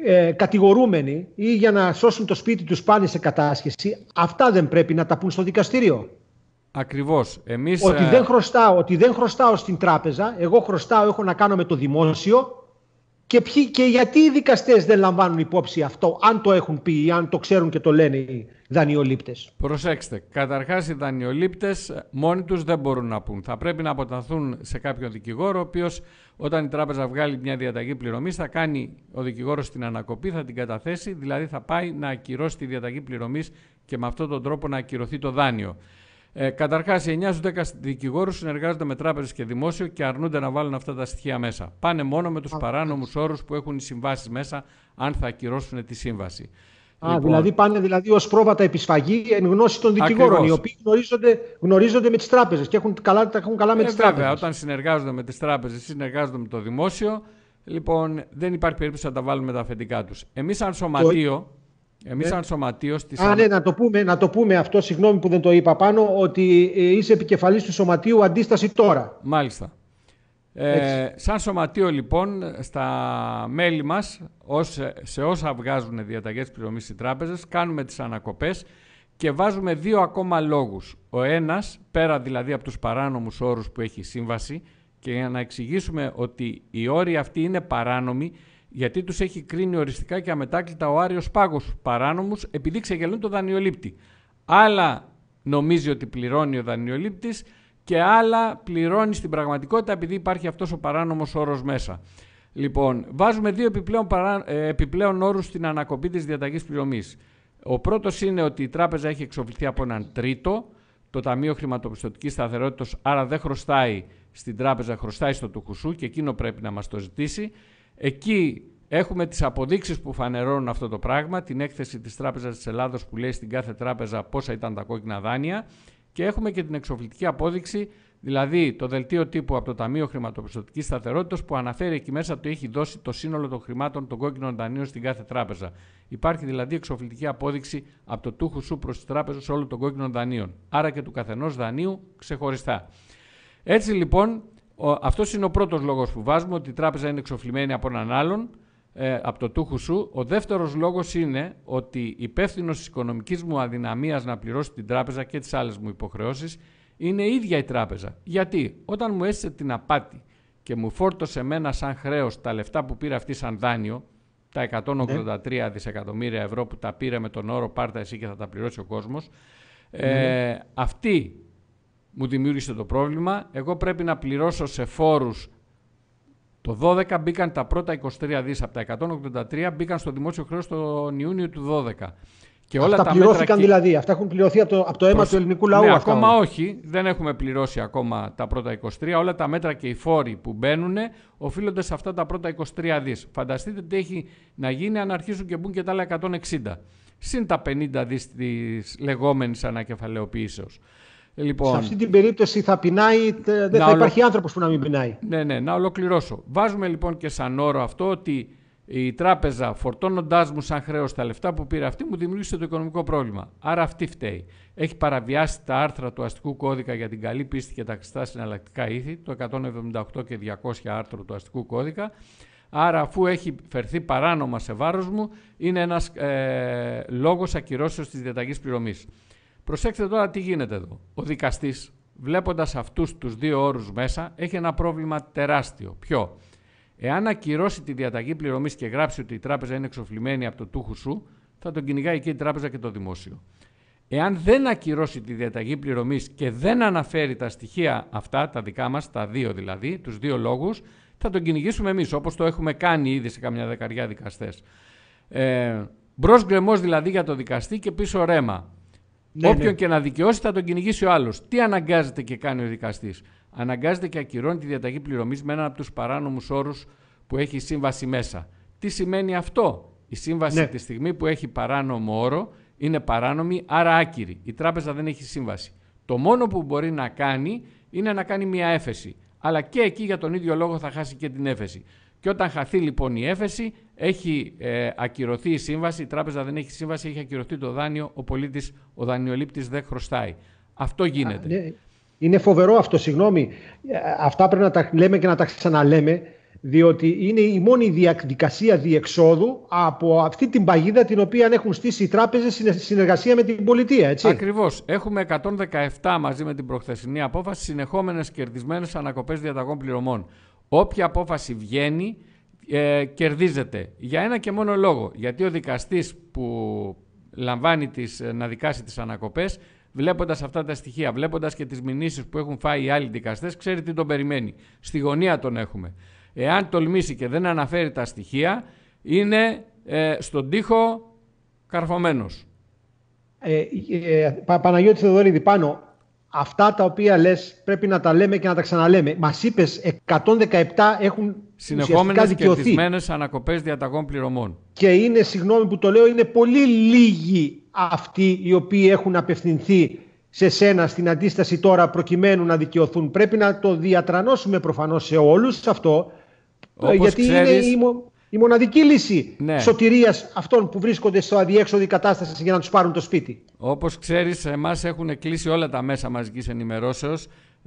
κατηγορούμενοι ή για να σώσουν το σπίτι τους πάνε σε κατάσχεση, αυτά δεν πρέπει να τα πούν στο δικαστήριο? Ακριβώς. Εμείς... Ότι δεν χρωστάω στην τράπεζα, εγώ χρωστάω, έχω να κάνω με το δημόσιο, και γιατί οι δικαστές δεν λαμβάνουν υπόψη αυτό, αν το έχουν πει ή αν το ξέρουν και το λένε οι δανειολήπτες? Προσέξτε, καταρχάς οι δανειολήπτες μόνοι τους δεν μπορούν να πούν. Θα πρέπει να αποταθούν σε κάποιον δικηγόρο, ο οποίος όταν η τράπεζα βγάλει μια διαταγή πληρωμής θα κάνει ο δικηγόρος την ανακοπή, θα την καταθέσει, δηλαδή θα πάει να ακυρώσει τη διαταγή πληρωμής και με αυτόν τον τρόπο να ακυρωθεί το δάνειο. Καταρχάς, οι 9 στους 10 δικηγόρους συνεργάζονται με τράπεζες και δημόσιο και αρνούνται να βάλουν αυτά τα στοιχεία μέσα. Πάνε μόνο με τους παράνομους όρους που έχουν οι συμβάσεις μέσα, αν θα ακυρώσουν τη σύμβαση. Λοιπόν, δηλαδή πάνε ως πρόβατα επισφαγή εν γνώση των δικηγόρων, ακριβώς, οι οποίοι γνωρίζονται με τις τράπεζες και έχουν καλά με τις τράπεζες. Βέβαια, όταν συνεργάζονται με τις τράπεζες, συνεργάζονται με το δημόσιο, λοιπόν δεν υπάρχει περίπτωση να τα βάλουν με τα αφεντικά τους. Εμείς σαν σωματείο. Σαν σωματείο να το πούμε αυτό, συγγνώμη που δεν το είπα πάνω, ότι είσαι επικεφαλής του σωματείου Αντίσταση Τώρα. Μάλιστα. Σαν σωματείο λοιπόν, στα μέλη μας, σε όσα βγάζουν διαταγές πληρωμής οι τράπεζες, κάνουμε τις ανακοπές και βάζουμε 2 ακόμα λόγους. Ο ένας, πέρα δηλαδή από τους παράνομους όρους που έχει η σύμβαση, και για να εξηγήσουμε ότι οι όροι αυτοί είναι παράνομοι, γιατί τους έχει κρίνει οριστικά και αμετάκλητα ο Άριος Πάγος παράνομους, επειδή ξεγελούν το δανειολήπτη. Άλλα νομίζει ότι πληρώνει ο δανειολήπτης και άλλα πληρώνει στην πραγματικότητα επειδή υπάρχει αυτός ο παράνομος όρος μέσα. Λοιπόν, βάζουμε 2 επιπλέον όρους στην ανακοπή της διαταγής πληρωμής. Ο πρώτος είναι ότι η τράπεζα έχει εξοφληθεί από έναν τρίτο, το Ταμείο Χρηματοπιστωτικής Σταθερότητας, άρα δεν χρωστάει στην τράπεζα, χρωστάει στο του χουσού και εκείνο πρέπει να μας το ζητήσει. Εκεί έχουμε τις αποδείξεις που φανερώνουν αυτό το πράγμα, την έκθεση της Τράπεζας της Ελλάδος που λέει στην κάθε τράπεζα πόσα ήταν τα κόκκινα δάνεια, και έχουμε και την εξοφλητική απόδειξη, δηλαδή το δελτίο τύπου από το Ταμείο Χρηματοπιστωτικής Σταθερότητας που αναφέρει εκεί μέσα ότι έχει δώσει το σύνολο των χρημάτων των κόκκινων δανείων στην κάθε τράπεζα. Υπάρχει δηλαδή εξοφλητική απόδειξη από το τούχου σου προς τις τράπεζες όλων των κόκκινων δανείων, άρα και του καθενός δανείου ξεχωριστά. Έτσι λοιπόν, αυτός είναι ο πρώτος λόγος που βάζουμε, ότι η τράπεζα είναι εξοφλημένη από έναν άλλον, από το τούχου σου. Ο δεύτερος λόγος είναι ότι υπεύθυνος της οικονομικής μου αδυναμίας να πληρώσει την τράπεζα και τις άλλες μου υποχρεώσεις είναι η ίδια η τράπεζα. Γιατί όταν μου έστησε την απάτη και μου φόρτωσε εμένα σαν χρέος τα λεφτά που πήρε αυτή σαν δάνειο, τα 183 δισεκατομμύρια ευρώ που τα πήρε με τον όρο πάρτα εσύ και θα τα πληρώσει ο κόσμος, αυτή μου δημιούργησε το πρόβλημα. Εγώ πρέπει να πληρώσω σε φόρους. Το 12 μπήκαν τα πρώτα 23 δις από τα 183, μπήκαν στο δημόσιο χρέος τον Ιούνιο του 12. Και όλα αυτά τα πληρώθηκαν δηλαδή, αυτά έχουν πληρωθεί από το αίμα του ελληνικού λαού. Ναι, ακόμα όχι, δεν έχουμε πληρώσει ακόμα τα πρώτα 23. Όλα τα μέτρα και οι φόροι που μπαίνουν οφείλονται σε αυτά τα πρώτα 23 δις. Φανταστείτε τι έχει να γίνει αν αρχίσουν και μπουν και τα άλλα 160. Συν τα 50 δις της λεγόμενης ανακεφαλαιοποίησεως. Λοιπόν, σε αυτή την περίπτωση θα πεινάει, δεν θα υπάρχει άνθρωπος που να μην πεινάει. Ναι, να ολοκληρώσω. Βάζουμε λοιπόν και σαν όρο αυτό ότι η τράπεζα, φορτώνοντάς μου σαν χρέος τα λεφτά που πήρε αυτή, μου δημιούργησε το οικονομικό πρόβλημα. Άρα αυτή φταίει. Έχει παραβιάσει τα άρθρα του αστικού κώδικα για την καλή πίστη και τα χρηστά συναλλακτικά ήθη, το 178 και 200 άρθρο του αστικού κώδικα. Άρα, αφού έχει φερθεί παράνομα σε βάρος μου, είναι ένας λόγος ακυρώσεως της διαταγής πληρωμής. Προσέξτε τώρα τι γίνεται εδώ. Ο δικαστής, βλέποντας αυτούς τους 2 όρους μέσα, έχει ένα πρόβλημα τεράστιο. Ποιο? Εάν ακυρώσει τη διαταγή πληρωμής και γράψει ότι η τράπεζα είναι εξοφλημένη από το τούχου σου, θα τον κυνηγάει και η τράπεζα και το δημόσιο. Εάν δεν ακυρώσει τη διαταγή πληρωμής και δεν αναφέρει τα στοιχεία αυτά, τα δικά μας, τα 2 δηλαδή, τους 2 λόγους, θα τον κυνηγήσουμε εμείς, όπως το έχουμε κάνει ήδη σε καμιά δεκαριά δικαστές. Μπρος γκρεμός δηλαδή για το δικαστή και πίσω ρέμα. Όποιον και να δικαιώσει θα τον κυνηγήσει ο άλλος. Τι αναγκάζεται και κάνει ο δικαστής? Αναγκάζεται και ακυρώνει τη διαταγή πληρωμής με έναν από τους παράνομους όρους που έχει η σύμβαση μέσα. Τι σημαίνει αυτό? Η σύμβαση τη στιγμή που έχει παράνομο όρο είναι παράνομη, άρα άκυρη. Η τράπεζα δεν έχει σύμβαση. Το μόνο που μπορεί να κάνει είναι να κάνει μια έφεση. Αλλά και εκεί για τον ίδιο λόγο θα χάσει και την έφεση. Και όταν χαθεί λοιπόν η έφεση, έχει ακυρωθεί η σύμβαση, η τράπεζα δεν έχει σύμβαση, έχει ακυρωθεί το δάνειο, ο πολίτης, ο δανειολήπτης δεν χρωστάει. Αυτό γίνεται. Είναι φοβερό αυτό, συγγνώμη. Αυτά πρέπει να τα λέμε και να τα ξαναλέμε. διότι είναι η μόνη διαδικασία διεξόδου από αυτή την παγίδα την οποία έχουν στήσει οι τράπεζες σε συνεργασία με την πολιτεία. Έτσι. Ακριβώς. Έχουμε 117 μαζί με την προχθεσινή απόφαση συνεχόμενες κερδισμένες ανακοπές διαταγών πληρωμών. Όποια απόφαση βγαίνει κερδίζεται. Για ένα και μόνο λόγο. Γιατί ο δικαστής που λαμβάνει να δικάσει τις ανακοπές, βλέποντας αυτά τα στοιχεία, βλέποντας και τις μηνύσεις που έχουν φάει οι άλλοι δικαστές, ξέρει τι τον περιμένει. Στη γωνία τον έχουμε. Εάν τολμήσει και δεν αναφέρει τα στοιχεία, είναι στον τοίχο καρφωμένος. Παναγιώτη Θεοδωρίδη, πάνω, αυτά τα οποία λες πρέπει να τα λέμε και να τα ξαναλέμε. Μας είπες 117 έχουν συνεχόμενες κερδισμένες ανακοπές διαταγών πληρωμών. Και είναι, συγγνώμη που το λέω, είναι πολύ λίγοι αυτοί οι οποίοι έχουν απευθυνθεί σε σένα στην αντίσταση τώρα προκειμένου να δικαιωθούν. Πρέπει να το διατρανώσουμε προφανώς σε όλους αυτό, όπως γιατί ξέρεις, είναι η μοναδική λύση σωτηρίας αυτών που βρίσκονται στο αδιέξοδη κατάσταση για να τους πάρουν το σπίτι. Όπως ξέρεις, εμάς έχουν κλείσει όλα τα μέσα μαζικής ενημερώσεως,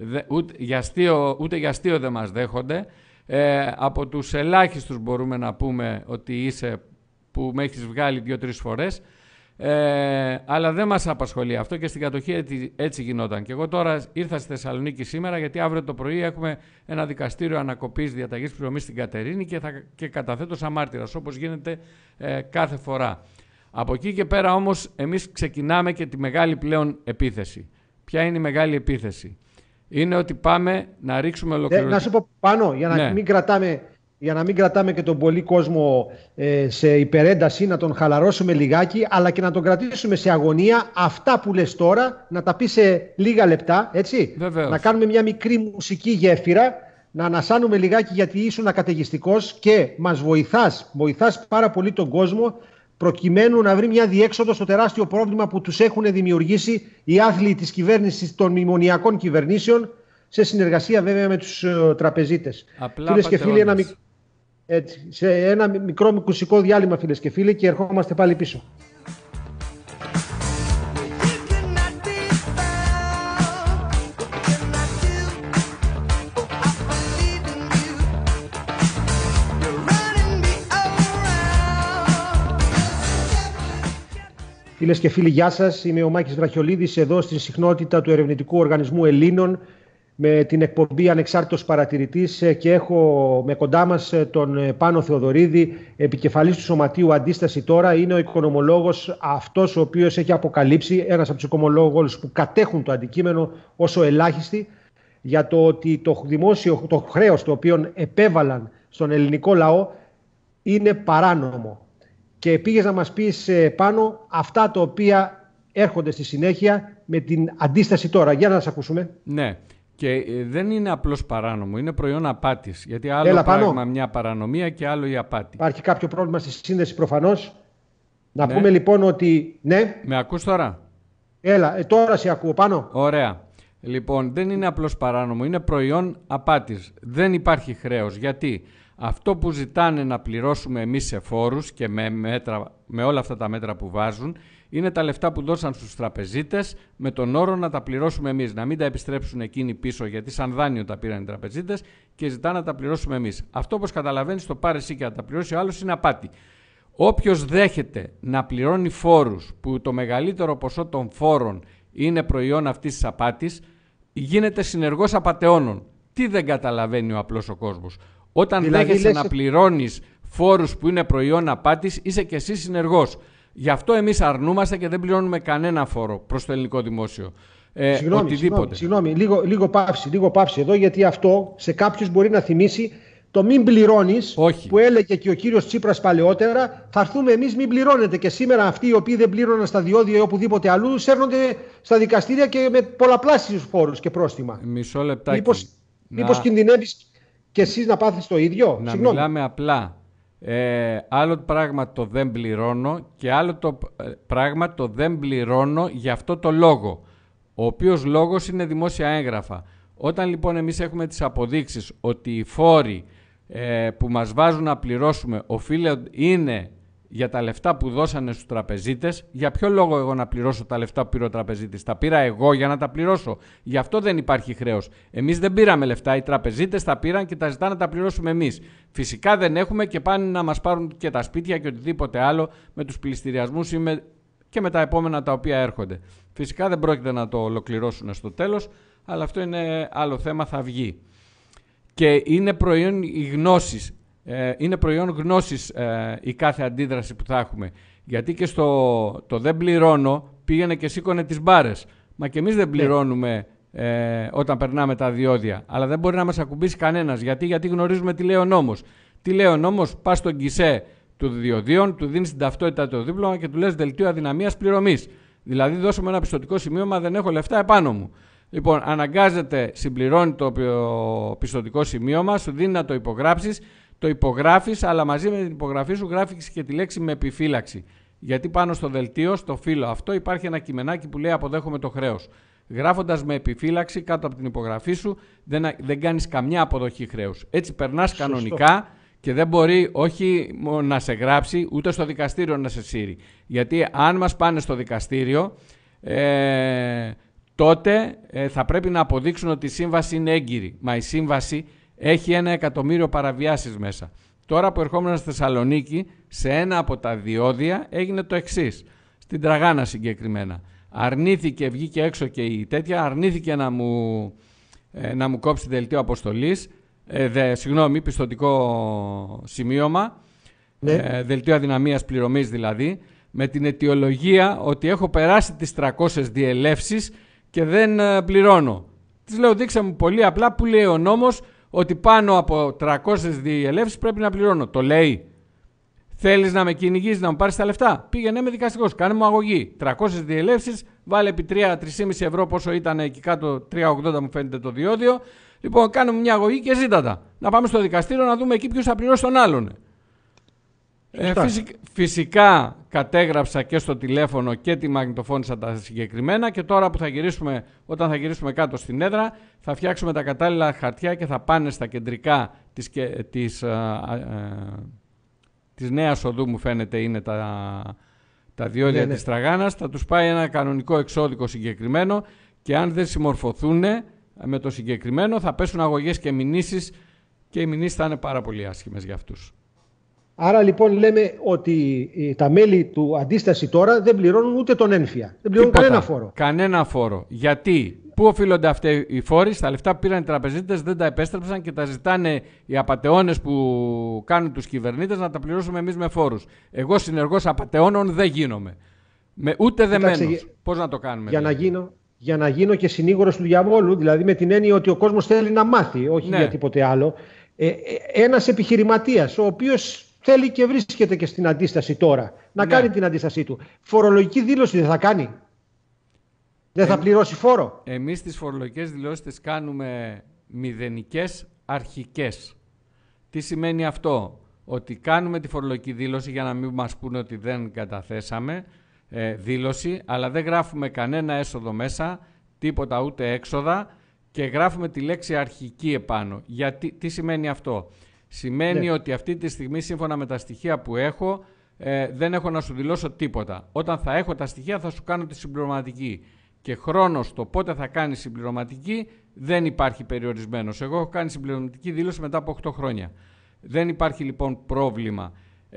ούτε για αστείο δεν μας δέχονται. Από τους ελάχιστους μπορούμε να πούμε ότι είσαι που με έχεις βγάλει 2-3 φορές, αλλά δεν μας απασχολεί αυτό και στην κατοχή έτσι γινόταν. Και εγώ τώρα ήρθα στη Θεσσαλονίκη σήμερα γιατί αύριο το πρωί έχουμε ένα δικαστήριο ανακοπής διαταγής πληρωμής στην Κατερίνη και καταθέτω σαν μάρτυρας, όπως γίνεται κάθε φορά. Από εκεί και πέρα όμως εμείς ξεκινάμε και τη μεγάλη πλέον επίθεση. Ποια είναι η μεγάλη επίθεση? Είναι ότι πάμε να ρίξουμε ολοκληρωτικά. Να σου πω πάνω, για να μην κρατάμε και τον πολύ κόσμο σε υπερένταση, να τον χαλαρώσουμε λιγάκι, αλλά και να τον κρατήσουμε σε αγωνία. Αυτά που λες τώρα να τα πει σε λίγα λεπτά, έτσι. Βεβαίως. Να κάνουμε μια μικρή μουσική γέφυρα, να ανασάνουμε λιγάκι γιατί ήσουν ακαταιγιστικός και μας βοηθάς πάρα πολύ τον κόσμο προκειμένου να βρει μια διέξοδο στο τεράστιο πρόβλημα που τους έχουν δημιουργήσει οι άθλοι της κυβέρνησης, των μνημονιακών κυβερνήσεων, σε συνεργασία βέβαια με τους τραπεζίτες. Φίλες και φίλοι, σε ένα μικρό μουσικό διάλειμμα, φίλες και φίλοι, και ερχόμαστε πάλι πίσω. Φίλες και φίλοι, γεια σας. Είμαι ο Μάκης Βραχιολίδης, εδώ στην συχνότητα του Ερευνητικού Οργανισμού Ελλήνων με την εκπομπή Ανεξάρτητος Παρατηρητής, και έχω με κοντά μας τον Πάνο Θεοδωρίδη, επικεφαλής του Σωματείου Αντίσταση Τώρα. Είναι ο οικονομολόγος αυτός ο οποίος έχει αποκαλύψει, ένας από τους οικονομολόγους που κατέχουν το αντικείμενο όσο ελάχιστοι, για το ότι το χρέος το οποίο επέβαλαν στον ελληνικό λαό είναι παράνομο. Και πήγες να μας πεις, Πάνο, αυτά τα οποία έρχονται στη συνέχεια με την Αντίσταση Τώρα. Για να σας ακούσουμε. Ναι. Και δεν είναι απλώς παράνομο, είναι προϊόν απάτης. Γιατί άλλο πράγμα μια παρανομία και άλλο η απάτη. Υπάρχει κάποιο πρόβλημα στη σύνδεση προφανώς. Να πούμε λοιπόν ότι ναι. Με ακούς τώρα? Έλα, τώρα σε ακούω, Πάνο. Μέτρα. Λοιπόν, δεν είναι απλώς παράνομο, είναι προϊόν απάτης. Δεν υπάρχει χρέος. Γιατί αυτό που ζητάνε να πληρώσουμε εμείς σε φόρους και με όλα αυτά τα μέτρα που βάζουν, είναι τα λεφτά που δώσαν στους τραπεζίτες με τον όρο να τα πληρώσουμε εμείς. Να μην τα επιστρέψουν εκείνοι πίσω, γιατί σαν δάνειο τα πήραν οι τραπεζίτες και ζητάνε να τα πληρώσουμε εμείς. Αυτό, όπως καταλαβαίνεις, το πάρε εσύ και να τα πληρώσει ο άλλος, είναι απάτη. Όποιος δέχεται να πληρώνει φόρους, που το μεγαλύτερο ποσό των φόρων είναι προϊόν αυτής της απάτης, γίνεται συνεργός απατεώνων. Τι δεν καταλαβαίνει ο απλός ο κόσμος? Όταν δηλαδή, δέχεσαι να πληρώνεις φόρους που είναι προϊόν απάτης, είσαι και εσύ συνεργός. Γι' αυτό εμείς αρνούμαστε και δεν πληρώνουμε κανένα φόρο προς το ελληνικό δημόσιο. Συγγνώμη, λίγο παύση εδώ, γιατί αυτό σε κάποιους μπορεί να θυμίσει το μην πληρώνεις. Όχι. Που έλεγε και ο κύριος Τσίπρας παλαιότερα. Θα έρθουμε εμείς, μην πληρώνετε. Και σήμερα αυτοί οι οποίοι δεν πλήρωναν στα διόδια ή οπουδήποτε αλλού σέρνονται στα δικαστήρια και με πολλαπλάσιους φόρους και πρόστιμα. Μισό λεπτάκι. Μήπως κινδυνεύεις και εσείς να πάθεις το ίδιο? Να μιλάμε απλά. Άλλο πράγμα το δεν πληρώνω και άλλο το πράγμα το δεν πληρώνω για αυτό το λόγο, ο οποίος λόγος είναι δημόσια έγγραφα. Όταν λοιπόν εμείς έχουμε τις αποδείξεις ότι οι φόροι που μας βάζουν να πληρώσουμε είναι για τα λεφτά που δώσανε στους τραπεζίτες. Για ποιο λόγο εγώ να πληρώσω τα λεφτά που πήρε ο τραπεζίτης? Τα πήρα εγώ για να τα πληρώσω. Γι' αυτό δεν υπάρχει χρέος. Εμείς δεν πήραμε λεφτά, οι τραπεζίτες τα πήραν και τα ζητάνε να τα πληρώσουμε εμείς. Φυσικά δεν έχουμε και πάνε να μας πάρουν και τα σπίτια και οτιδήποτε άλλο με τους πληστηριασμούς και με τα επόμενα τα οποία έρχονται. Φυσικά δεν πρόκειται να το ολοκληρώσουν στο τέλος, αλλά αυτό είναι άλλο θέμα, θα βγει. Και είναι προϊόν γνώσης. Είναι προϊόν γνώσης η κάθε αντίδραση που θα έχουμε. Γιατί και το δεν πληρώνω πήγαινε και σήκωνε τις μπάρες. Μα και εμείς δεν πληρώνουμε όταν περνάμε τα διόδια. Αλλά δεν μπορεί να μας ακουμπήσει κανένας. Γιατί γνωρίζουμε τι λέει ο νόμος. Τι λέει ο νόμος? Πας στον γκισέ του διοδίων, του δίνεις την ταυτότητα το δίπλωμα και του λες δελτίο αδυναμίας πληρωμής. Δηλαδή δώσω μου ένα πιστωτικό σημείωμα, δεν έχω λεφτά επάνω μου. Λοιπόν, αναγκάζεται, συμπληρώνει το πιστωτικό σημείωμα, σου δίνει να το υπογράψεις. Το υπογράφεις, αλλά μαζί με την υπογραφή σου γράφεις και τη λέξη με επιφύλαξη. Γιατί πάνω στο δελτίο, στο φύλλο αυτό, υπάρχει ένα κειμενάκι που λέει αποδέχομαι το χρέος. Γράφοντας με επιφύλαξη κάτω από την υπογραφή σου, δεν κάνεις καμιά αποδοχή χρέους. Έτσι περνάς κανονικά και δεν μπορεί όχι να σε γράψει, ούτε στο δικαστήριο να σε σύρει. Γιατί αν μας πάνε στο δικαστήριο, τότε θα πρέπει να αποδείξουν ότι η σύμβαση είναι έγκυρη. Μα η σύμβαση έχει 1 εκατομμύριο παραβιάσεις μέσα. Τώρα που ερχόμουν στη Θεσσαλονίκη, σε ένα από τα διόδια έγινε το εξής. Στην Τραγάνα συγκεκριμένα. Αρνήθηκε, βγήκε έξω και η τέτοια, αρνήθηκε να μου κόψει δελτίο αποστολής, πιστωτικό σημείωμα, δελτίο αδυναμίας πληρωμής δηλαδή, με την αιτιολογία ότι έχω περάσει τις 300 διελεύσεις και δεν πληρώνω. Της λέω δείξε μου πολύ απλά που λέει ο νόμος ότι πάνω από 300 διελεύσεις πρέπει να πληρώνω. Το λέει. Θέλεις να με κυνηγήσεις, να μου πάρεις τα λεφτά? Πήγαινε με δικαστικός, κάνε μου αγωγή. 300 διελεύσεις, βάλε επί 3-3,5 ευρώ πόσο ήταν εκεί κάτω, 3,80 μου φαίνεται το διόδιο. Λοιπόν, κάνε μου μια αγωγή και ζήτα τα. Να πάμε στο δικαστήριο να δούμε εκεί ποιος θα πληρώσει τον άλλον. Φυσικά κατέγραψα και στο τηλέφωνο και τη μαγνητοφώνησα τα συγκεκριμένα και τώρα που όταν θα γυρίσουμε κάτω στην έδρα θα φτιάξουμε τα κατάλληλα χαρτιά και θα πάνε στα κεντρικά της Νέας Οδού, μου φαίνεται είναι τα διόδια της Τραγάνας, θα τους πάει ένα κανονικό εξώδικο συγκεκριμένο και αν δεν συμμορφωθούν με το συγκεκριμένο θα πέσουν αγωγές και μηνύσεις και οι μηνύσεις θα είναι πάρα πολύ άσχημες για αυτούς. Άρα λοιπόν λέμε ότι τα μέλη του Αντίσταση τώρα δεν πληρώνουν ούτε τον ένφια. Δεν πληρώνουν κανένα φόρο. Κανένα φόρο. Γιατί? Πού οφείλονται αυτοί οι φόροι? Στα λεφτά που πήραν οι τραπεζίτες δεν τα επέστρεψαν και τα ζητάνε οι απατεώνες που κάνουν τους κυβερνήτες να τα πληρώσουμε εμείς με φόρους. Εγώ συνεργός απατεώνων δεν γίνομαι. Ούτε δεμένος. Πώς να το κάνουμε? Για να γίνω και συνήγορος του διαβόλου, δηλαδή με την έννοια ότι ο κόσμος θέλει να μάθει, όχι για τίποτε άλλο. Ένας επιχειρηματίας, ο οποίος θέλει και βρίσκεται και στην Αντίσταση τώρα, να κάνει την αντίστασή του. Φορολογική δήλωση δεν θα κάνει? Δεν θα πληρώσει φόρο? Εμείς τις φορολογικές δηλώσεις τις κάνουμε μηδενικές αρχικές. Τι σημαίνει αυτό? Ότι κάνουμε τη φορολογική δήλωση για να μην μας πούνε ότι δεν καταθέσαμε δήλωση, αλλά δεν γράφουμε κανένα έσοδο μέσα, τίποτα ούτε έξοδα και γράφουμε τη λέξη αρχική επάνω. Γιατί, τι σημαίνει αυτό? Σημαίνει ότι αυτή τη στιγμή σύμφωνα με τα στοιχεία που έχω δεν έχω να σου δηλώσω τίποτα. Όταν θα έχω τα στοιχεία θα σου κάνω τη συμπληρωματική. Και χρόνος το πότε θα κάνει συμπληρωματική δεν υπάρχει περιορισμένος. Εγώ έχω κάνει συμπληρωματική δήλωση μετά από 8 χρόνια. Δεν υπάρχει λοιπόν πρόβλημα.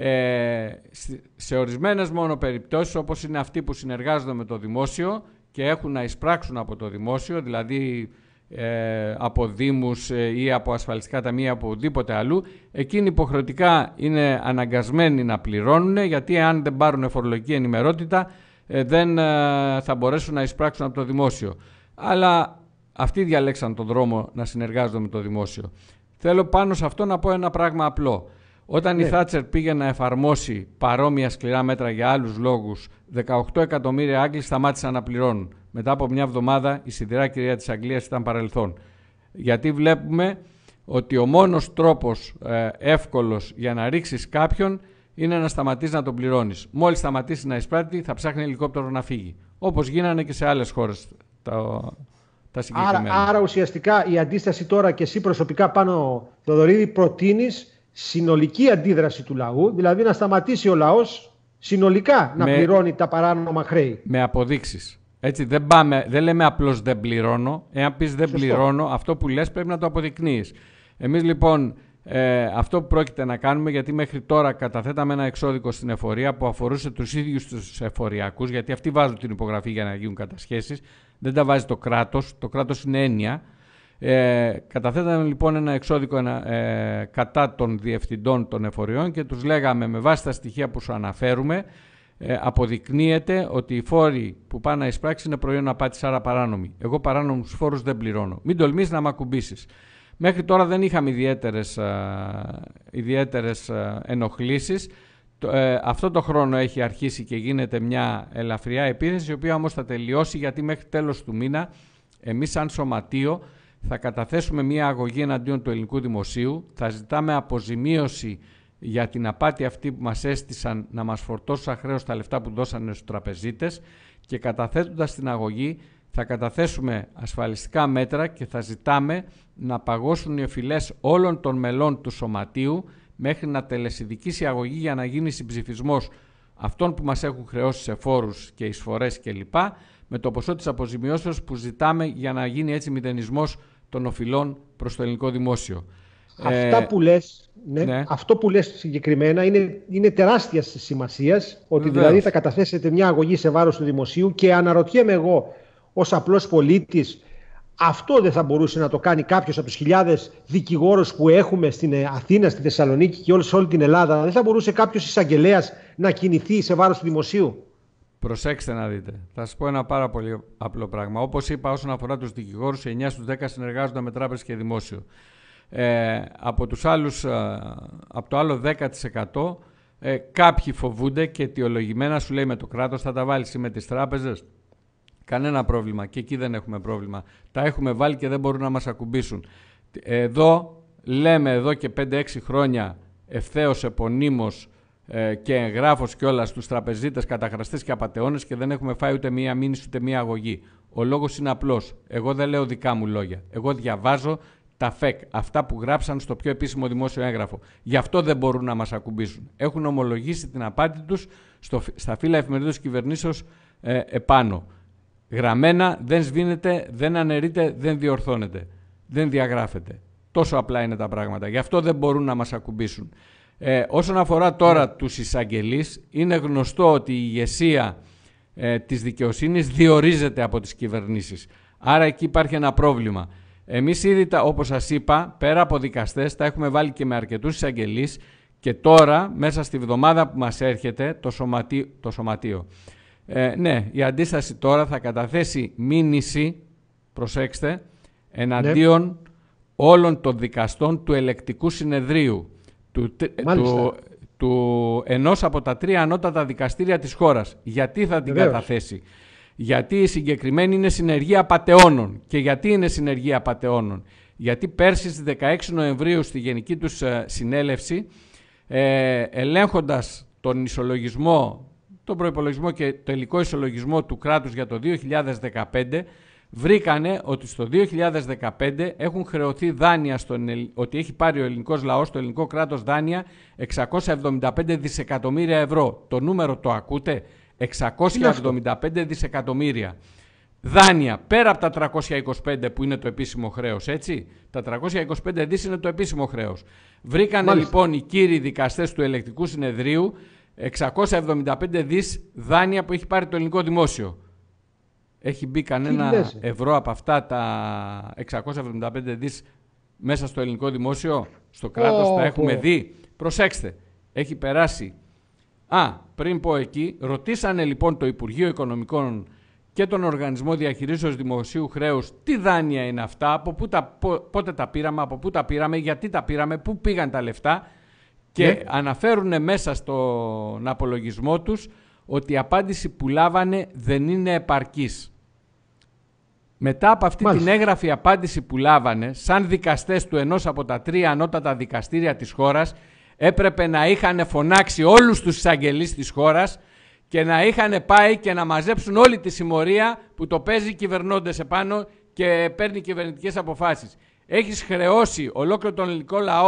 Σε ορισμένες μόνο περιπτώσεις, όπως είναι αυτοί που συνεργάζονται με το δημόσιο και έχουν να εισπράξουν από το δημόσιο, δηλαδή από δήμους ή από ασφαλιστικά ταμεία ή από οτιδήποτε αλλού, εκείνοι υποχρεωτικά είναι αναγκασμένοι να πληρώνουν, γιατί αν δεν πάρουν φορολογική ενημερότητα δεν θα μπορέσουν να εισπράξουν από το δημόσιο. Αλλά αυτοί διαλέξαν τον δρόμο να συνεργάζονται με το δημόσιο. Θέλω πάνω σε αυτό να πω ένα πράγμα απλό. Όταν η Θάτσερ πήγε να εφαρμόσει παρόμοια σκληρά μέτρα για άλλους λόγους, 18 εκατομμύρια Άγγλοι σταμάτησαν να πληρώνουν. Μετά από μια εβδομάδα η σιδηρά κυρία της Αγγλίας ήταν παρελθόν. Γιατί βλέπουμε ότι ο μόνος τρόπος εύκολος για να ρίξεις κάποιον είναι να σταματήσεις να τον πληρώνεις. Μόλις σταματήσει να εισπράττει θα ψάχνει ελικόπτερο να φύγει. Όπως γίνανε και σε άλλες χώρες τα συγκεκριμένα. Άρα ουσιαστικά η Αντίσταση τώρα και εσύ προσωπικά πάνω, Θοδωρίδη, προτείνεις συνολική αντίδραση του λαού, δηλαδή να σταματήσει ο λαός συνολικά να πληρώνει τα παράνομα χρέη. Με αποδείξεις. Έτσι, δεν λέμε απλώς δεν πληρώνω. Εάν πεις δεν πληρώνω, αυτό που λες πρέπει να το αποδεικνύεις. Εμείς λοιπόν αυτό που πρόκειται να κάνουμε, γιατί μέχρι τώρα καταθέταμε ένα εξώδικο στην εφορία που αφορούσε τους ίδιους τους εφοριακούς, γιατί αυτοί βάζουν την υπογραφή για να γίνουν κατασχέσεις, δεν τα βάζει το κράτος είναι έννοια. Καταθέταμε λοιπόν ένα εξώδικο κατά των διευθυντών των εφοριών και τους λέγαμε με βάση τα στοιχεία που σου αναφέρουμε, αποδεικνύεται ότι οι φόροι που πάνε να εισπράξει είναι προϊόν απάτης, άρα παράνομοι. Εγώ παράνομους φόρους δεν πληρώνω. Μην τολμήσεις να μ' ακουμπήσεις. Μέχρι τώρα δεν είχαμε ιδιαίτερες ενοχλήσεις. Αυτό το χρόνο έχει αρχίσει και γίνεται μια ελαφριά επίθεση, η οποία όμως θα τελειώσει, γιατί μέχρι τέλος του μήνα εμείς σαν σωματείο θα καταθέσουμε μια αγωγή εναντίον του ελληνικού δημοσίου, θα ζητάμε αποζημίωση για την απάτη αυτή που μας έστησαν να μας φορτώσουν αχρέως τα λεφτά που δώσανε στους τραπεζίτες, και καταθέτοντας την αγωγή θα καταθέσουμε ασφαλιστικά μέτρα και θα ζητάμε να παγώσουν οι εφυλές όλων των μελών του σωματείου μέχρι να τελεσιδικήσει η αγωγή για να γίνει συμψηφισμός αυτών που μας έχουν χρεώσει σε φόρους και εισφορές κλπ. Με το ποσό της αποζημιώσεως που ζητάμε για να γίνει έτσι μηδενισμός των οφειλών προς το ελληνικό δημόσιο. Αυτά που λες, ναι. Αυτό που λες συγκεκριμένα είναι τεράστιας σημασίας, ότι δηλαδή θα καταθέσετε μια αγωγή σε βάρος του δημοσίου, και αναρωτιέμαι εγώ ως απλός πολίτης, αυτό δεν θα μπορούσε να το κάνει κάποιος από τους χιλιάδες δικηγόρους που έχουμε στην Αθήνα, στη Θεσσαλονίκη και σε όλη την Ελλάδα? Δεν θα μπορούσε κάποιος εισαγγελέας να κινηθεί σε βάρος του δημοσίου? Προσέξτε να δείτε. Θα σας πω ένα πάρα πολύ απλό πράγμα. Όπως είπα, όσον αφορά τους δικηγόρους, 9 στους 10 συνεργάζονται με τράπεζες και δημόσιο. Από το άλλο 10%, κάποιοι φοβούνται και αιτιολογημένα σου λέει με το κράτος θα τα βάλεις ή με τις τράπεζες. Κανένα πρόβλημα, και εκεί δεν έχουμε πρόβλημα. Τα έχουμε βάλει και δεν μπορούν να μας ακουμπήσουν. Λέμε εδώ και 5-6 χρόνια ευθέως επωνύμως και εγγράφος κιόλας στους τραπεζίτες, καταχραστές και απατεώνες, και δεν έχουμε φάει ούτε μία μήνυση ούτε μία αγωγή. Ο λόγος είναι απλός. Εγώ δεν λέω δικά μου λόγια. Εγώ διαβάζω τα ΦΕΚ, αυτά που γράψαν στο πιο επίσημο δημόσιο έγγραφο. Γι' αυτό δεν μπορούν να μας ακουμπήσουν. Έχουν ομολογήσει την απάτη τους στα φύλλα εφημερίδων της κυβερνήσεως επάνω. Γραμμένα, δεν σβήνεται, δεν αναιρείται, δεν διορθώνεται, δεν διαγράφεται. Τόσο απλά είναι τα πράγματα. Γι' αυτό δεν μπορούν να μας ακουμπήσουν. Όσον αφορά τώρα τους εισαγγελείς, είναι γνωστό ότι η ηγεσία της δικαιοσύνης διορίζεται από τις κυβερνήσεις. Άρα εκεί υπάρχει ένα πρόβλημα. Εμείς ήδη, όπως σας είπα, πέρα από δικαστές, τα έχουμε βάλει και με αρκετούς εισαγγελείς, και τώρα, μέσα στη βδομάδα που μας έρχεται, το σωματείο. Ναι, η αντίσταση τώρα θα καταθέσει μήνυση, προσέξτε, εναντίον όλων των δικαστών του ελεκτικού συνεδρίου, του ενός από τα 3 ανώτατα δικαστήρια της χώρας. Γιατί θα την καταθέσει? Γιατί η συγκεκριμένη είναι συνεργεία απατεώνων. Και γιατί είναι συνεργεία απατεώνων? Γιατί πέρσι στις 16 Νοεμβρίου στη γενική τους συνέλευση, ελέγχοντας τον ισολογισμό, τον προϋπολογισμό και το τελικό ισολογισμό του κράτους για το 2015, βρήκανε ότι στο 2015 έχουν χρεωθεί δάνεια, ότι έχει πάρει ο ελληνικός λαός, το ελληνικό κράτος, δάνεια 675 δισεκατομμύρια ευρώ. Το νούμερο το ακούτε? 675 δισεκατομμύρια. Δάνεια, πέρα από τα 325 που είναι το επίσημο χρέος, έτσι. Τα 325 δις είναι το επίσημο χρέος. Βρήκανε λοιπόν οι κύριοι δικαστές του ελεκτικού συνεδρίου 675 δις δάνεια που έχει πάρει το ελληνικό δημόσιο. Έχει μπει κανένα ευρώ από αυτά τα 675 δις μέσα στο ελληνικό δημόσιο? Στο κράτος τα έχουμε δει? Προσέξτε, έχει περάσει. Πριν πω εκεί, ρωτήσανε λοιπόν το Υπουργείο Οικονομικών και τον Οργανισμό Διαχειρίσεως Δημοσίου Χρέους τι δάνεια είναι αυτά, πότε τα πήραμε, από πού τα πήραμε, γιατί τα πήραμε, πού πήγαν τα λεφτά, και αναφέρουν μέσα στον απολογισμό τους ότι η απάντηση που λάβανε δεν είναι επαρκής. Μετά από αυτή την έγγραφη απάντηση που λάβανε, σαν δικαστές του ενός από τα 3 ανώτατα δικαστήρια της χώρας, έπρεπε να είχαν φωνάξει όλους τους εισαγγελείς της χώρας και να είχαν πάει και να μαζέψουν όλη τη συμμορία που το παίζει κυβερνώντες επάνω και παίρνει κυβερνητικές αποφάσεις. Έχεις χρεώσει ολόκληρο τον ελληνικό λαό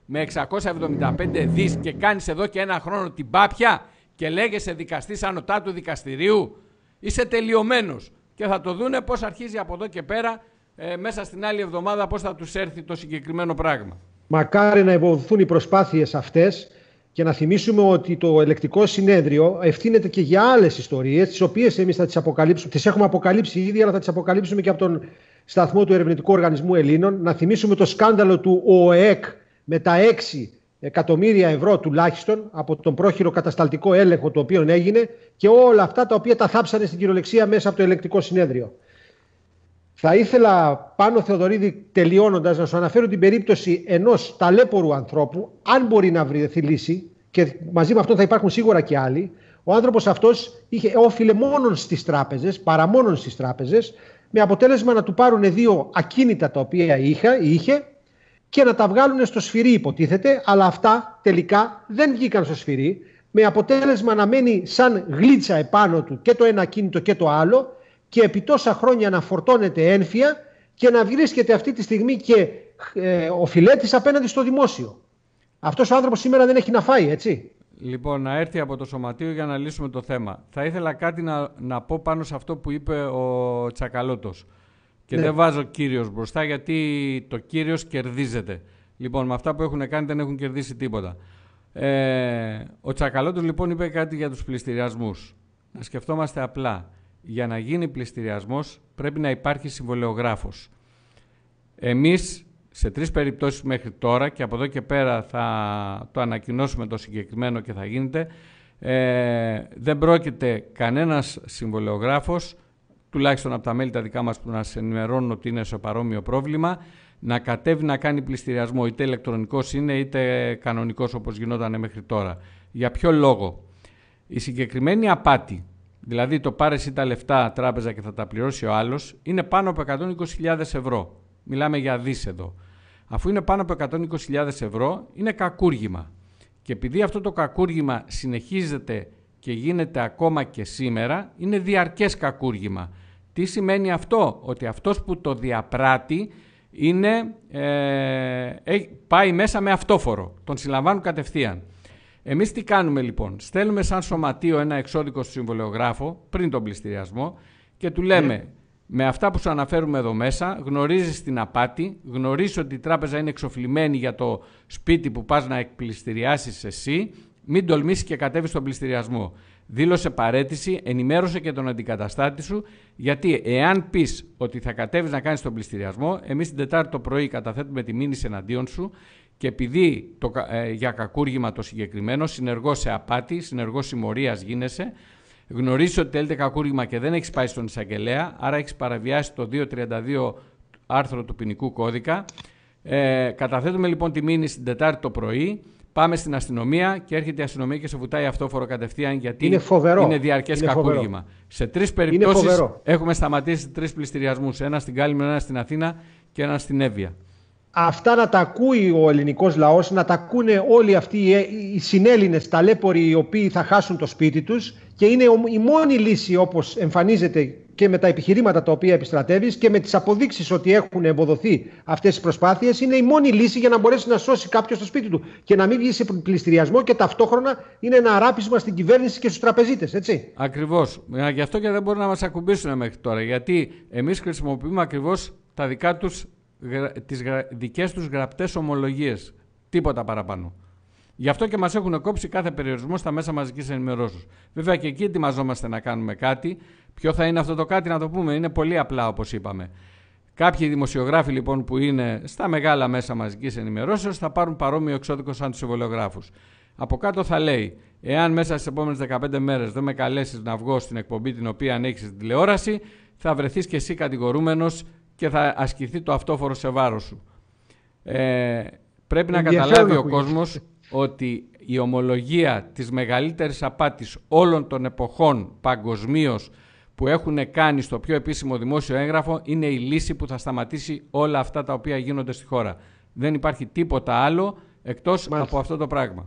με 675 δις και κάνεις εδώ και ένα χρόνο την πάπια και λέγεσαι δικαστής ανωτάτου δικαστηρίου? Είσαι τελειωμένος. Και θα το δούνε πώς αρχίζει από εδώ και πέρα, μέσα στην άλλη εβδομάδα, πώς θα τους έρθει το συγκεκριμένο πράγμα. Μακάρι να ευοδοθούν οι προσπάθειες αυτές και να θυμίσουμε ότι το Ελεκτικό Συνέδριο ευθύνεται και για άλλες ιστορίες, τις οποίες εμείς θα τις αποκαλύψουμε, τις έχουμε αποκαλύψει ήδη, αλλά θα τις αποκαλύψουμε και από τον σταθμό του Ερευνητικού Οργανισμού Ελλήνων. Να θυμίσουμε το σκάνδαλο του ΟΕΚ με τα 6 εκατομμύρια ευρώ τουλάχιστον από τον πρόχειρο κατασταλτικό έλεγχο το οποίο έγινε και όλα αυτά τα οποία τα θάψανε στην κυριολεξία μέσα από το Ελεκτικό Συνέδριο. Θα ήθελα, Πάνο Θεοδωρίδη, τελειώνοντας, να σου αναφέρω την περίπτωση ενός ταλέπορου ανθρώπου, αν μπορεί να βρεθεί λύση, και μαζί με αυτόν θα υπάρχουν σίγουρα και άλλοι. Ο άνθρωπος αυτός όφιλε μόνον στις τράπεζες, παρά μόνον στις τράπεζες, με αποτέλεσμα να του πάρουν 2 ακίνητα τα οποία είχε και να τα βγάλουν στο σφυρί, υποτίθεται, αλλά αυτά τελικά δεν βγήκαν στο σφυρί, με αποτέλεσμα να μένει σαν γλίτσα επάνω του και το ένα ακίνητο και το άλλο, και επί τόσα χρόνια να φορτώνεται ένφια και να βρίσκεται αυτή τη στιγμή και οφειλέτης απέναντι στο δημόσιο. Αυτός ο άνθρωπος σήμερα δεν έχει να φάει, έτσι. Λοιπόν, να έρθει από το Σωματείο για να λύσουμε το θέμα. Θα ήθελα κάτι να πω πάνω σε αυτό που είπε ο Τσακαλώτος. Και δεν βάζω κύριος μπροστά, γιατί το κύριος κερδίζεται. Λοιπόν, με αυτά που έχουν κάνει δεν έχουν κερδίσει τίποτα. Ο Τσακαλώτος λοιπόν είπε κάτι για τους πληστηριασμούς. Να σκεφτόμαστε απλά. Για να γίνει πληστηριασμός πρέπει να υπάρχει συμβολεογράφος. Εμείς σε 3 περιπτώσεις μέχρι τώρα, και από εδώ και πέρα θα το ανακοινώσουμε το συγκεκριμένο και θα γίνεται, δεν πρόκειται κανένας συμβολεογράφος, τουλάχιστον από τα μέλη τα δικά μας που να σε ενημερώνουν ότι είναι σε παρόμοιο πρόβλημα, να κατέβει να κάνει πληστηριασμό, είτε ηλεκτρονικός είναι είτε κανονικός όπως γινόταν μέχρι τώρα. Για ποιο λόγο? Η συγκεκριμένη απάτη, δηλαδή το πάρε εσύ τα λεφτά τράπεζα και θα τα πληρώσει ο άλλος, είναι πάνω από 120.000 ευρώ. Μιλάμε για δις εδώ. Αφού είναι πάνω από 120.000 ευρώ, είναι κακούργημα. Και επειδή αυτό το κακούργημα συνεχίζεται και γίνεται ακόμα και σήμερα, είναι διαρκές κακούργημα. Τι σημαίνει αυτό? Ότι αυτός που το διαπράττει πάει μέσα με αυτόφορο. Τον συλλαμβάνουν κατευθείαν. Εμείς τι κάνουμε λοιπόν? Στέλνουμε σαν σωματείο ένα εξώδικο στο συμβολεογράφο πριν τον πληστηριασμό και του λέμε με αυτά που σου αναφέρουμε εδώ μέσα, γνωρίζεις την απάτη, γνωρίζεις ότι η τράπεζα είναι εξοφλημένη για το σπίτι που πας να εκπληστηριάσεις εσύ, μην τολμήσεις και κατέβεις στον πληστηριασμό. Δήλωσε παραίτηση, ενημέρωσε και τον αντικαταστάτη σου, γιατί εάν πεις ότι θα κατέβεις να κάνεις τον πληστηριασμό, εμείς την Τετάρτη το πρωί καταθέτουμε τη μήνυση εναντίον σου και επειδή για κακούργημα το συγκεκριμένο, συνεργός σε απάτη, συνεργός συμμορίας γίνεσαι, γνωρίζεις ότι θέλετε κακούργημα και δεν έχεις πάει στον εισαγγελέα, άρα έχεις παραβιάσει το 232 άρθρο του ποινικού κώδικα. Καταθέτουμε λοιπόν τη μήνυση την Τετάρτη το πρωί, πάμε στην αστυνομία και έρχεται η αστυνομία και σε βουτάει αυτόφορο κατευθείαν, γιατί είναι διαρκές κακούργημα. Σε 3 περιπτώσεις έχουμε σταματήσει 3 πληστηριασμούς, ένα στην Κάλυμνο, ένα στην Αθήνα και ένα στην Εύβοια. Αυτά να τα ακούει ο ελληνικός λαός, να τα ακούνε όλοι αυτοί οι συνέλληνες ταλέποροι οι οποίοι θα χάσουν το σπίτι τους, και είναι η μόνη λύση, όπως εμφανίζεται και με τα επιχειρήματα τα οποία επιστρατεύεις και με τις αποδείξεις ότι έχουν εμποδοθεί αυτές τις προσπάθειες, είναι η μόνη λύση για να μπορέσει να σώσει κάποιος το σπίτι του και να μην βγει σε πληστηριασμό, και ταυτόχρονα είναι ένα αράπισμα στην κυβέρνηση και στους τραπεζίτες, έτσι. Ακριβώς. Γι' αυτό και δεν μπορούν να μας ακουμπήσουν μέχρι τώρα, γιατί εμείς χρησιμοποιούμε ακριβώς τα δικά τους, τις δικές τους γραπτές ομολογίες. Τίποτα παραπάνω. Γι' αυτό και μας έχουν κόψει κάθε περιορισμό στα μέσα μαζικής ενημερώσεως. Βέβαια και εκεί ετοιμαζόμαστε να κάνουμε κάτι. Ποιο θα είναι αυτό το κάτι, να το πούμε? Είναι πολύ απλά, όπως είπαμε. Κάποιοι δημοσιογράφοι λοιπόν που είναι στα μεγάλα μέσα μαζικής ενημερώσεως θα πάρουν παρόμοιο εξώδικο σαν τους συμβολιογράφους. Από κάτω θα λέει: εάν μέσα στις επόμενες 15 μέρες δεν με καλέσεις να βγω στην εκπομπή την οποία ανέχεις στην τηλεόραση, θα βρεθείς και εσύ κατηγορούμενος και θα ασκηθεί το αυτόφορο σε βάρος σου. Πρέπει να καταλάβει ο κόσμος ότι η ομολογία της μεγαλύτερης απάτης όλων των εποχών παγκοσμίως που έχουν κάνει στο πιο επίσημο δημόσιο έγγραφο είναι η λύση που θα σταματήσει όλα αυτά τα οποία γίνονται στη χώρα. Δεν υπάρχει τίποτα άλλο εκτός από αυτό το πράγμα.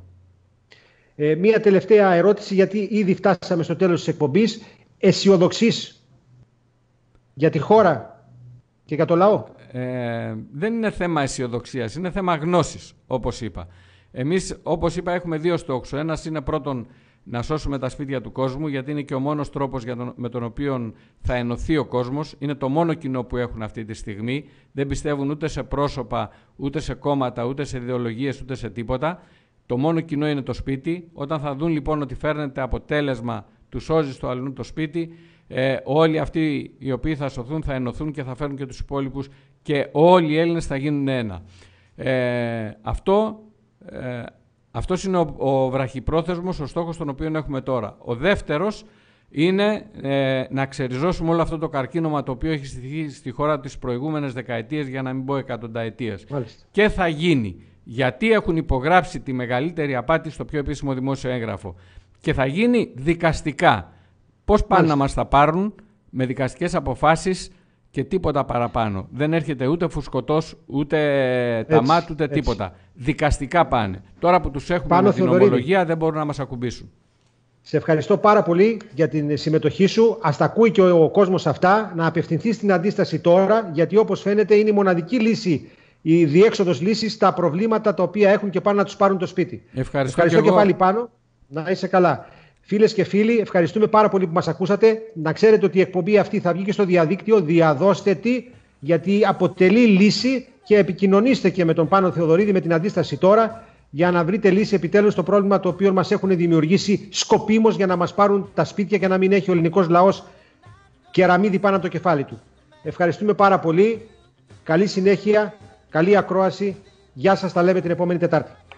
Μία τελευταία ερώτηση, γιατί ήδη φτάσαμε στο τέλος της εκπομπής. Αισιοδοξείς για τη χώρα και για το λαό? δεν είναι θέμα αισιοδοξίας, είναι θέμα γνώσης, όπως είπα. Εμείς, όπως είπα, έχουμε δύο στόχους. Ο ένας είναι πρώτον να σώσουμε τα σπίτια του κόσμου, γιατί είναι και ο μόνος τρόπος με τον οποίο θα ενωθεί ο κόσμος. Είναι το μόνο κοινό που έχουν αυτή τη στιγμή. Δεν πιστεύουν ούτε σε πρόσωπα, ούτε σε κόμματα, ούτε σε ιδεολογίες, ούτε σε τίποτα. Το μόνο κοινό είναι το σπίτι. Όταν θα δουν λοιπόν ότι φέρνεται αποτέλεσμα, του σώζει στο αλλού το σπίτι, όλοι αυτοί οι οποίοι θα σωθούν θα ενωθούν και θα φέρουν και τους υπόλοιπους και όλοι οι Έλληνες θα γίνουν ένα. Αυτός είναι ο βραχυπρόθεσμος, ο στόχος τον οποίο έχουμε τώρα. Ο δεύτερος είναι να ξεριζώσουμε όλο αυτό το καρκίνωμα το οποίο έχει στηθεί στη χώρα τις προηγούμενες δεκαετίες, για να μην πω εκατονταετίες. Μάλιστα. Και θα γίνει. Γιατί έχουν υπογράψει τη μεγαλύτερη απάτη στο πιο επίσημο δημόσιο έγγραφο. Και θα γίνει δικαστικά. Πώς πάνε να μας τα πάρουν? Με δικαστικές αποφάσεις και τίποτα παραπάνω. Δεν έρχεται ούτε φουσκωτός, ούτε ταμάτ, ούτε τίποτα. Δικαστικά πάνε. Τώρα που τους έχουμε με την ομολογία δεν μπορούν να μας ακουμπήσουν. Σε ευχαριστώ πάρα πολύ για την συμμετοχή σου. Ας τα ακούει και ο κόσμος αυτά, να απευθυνθεί στην αντίσταση τώρα, γιατί όπως φαίνεται είναι η μοναδική λύση, η διέξοδος λύση στα προβλήματα τα οποία έχουν και πάνε να τους πάρουν το σπίτι. Ευχαριστώ και πάλι πάνω. Να είσαι καλά. Φίλες και φίλοι, ευχαριστούμε πάρα πολύ που μας ακούσατε. Να ξέρετε ότι η εκπομπή αυτή θα βγει και στο διαδίκτυο. Διαδώστε τη, γιατί αποτελεί λύση, και επικοινωνήστε και με τον Πάνο Θεοδωρίδη, με την αντίσταση τώρα, για να βρείτε λύση επιτέλους στο πρόβλημα το οποίο μας έχουν δημιουργήσει σκοπίμως για να μας πάρουν τα σπίτια και να μην έχει ο ελληνικός λαός κεραμίδι πάνω από το κεφάλι του. Ευχαριστούμε πάρα πολύ. Καλή συνέχεια, καλή ακρόαση. Γεια σας, τα λέμε την επόμενη Τετάρτη.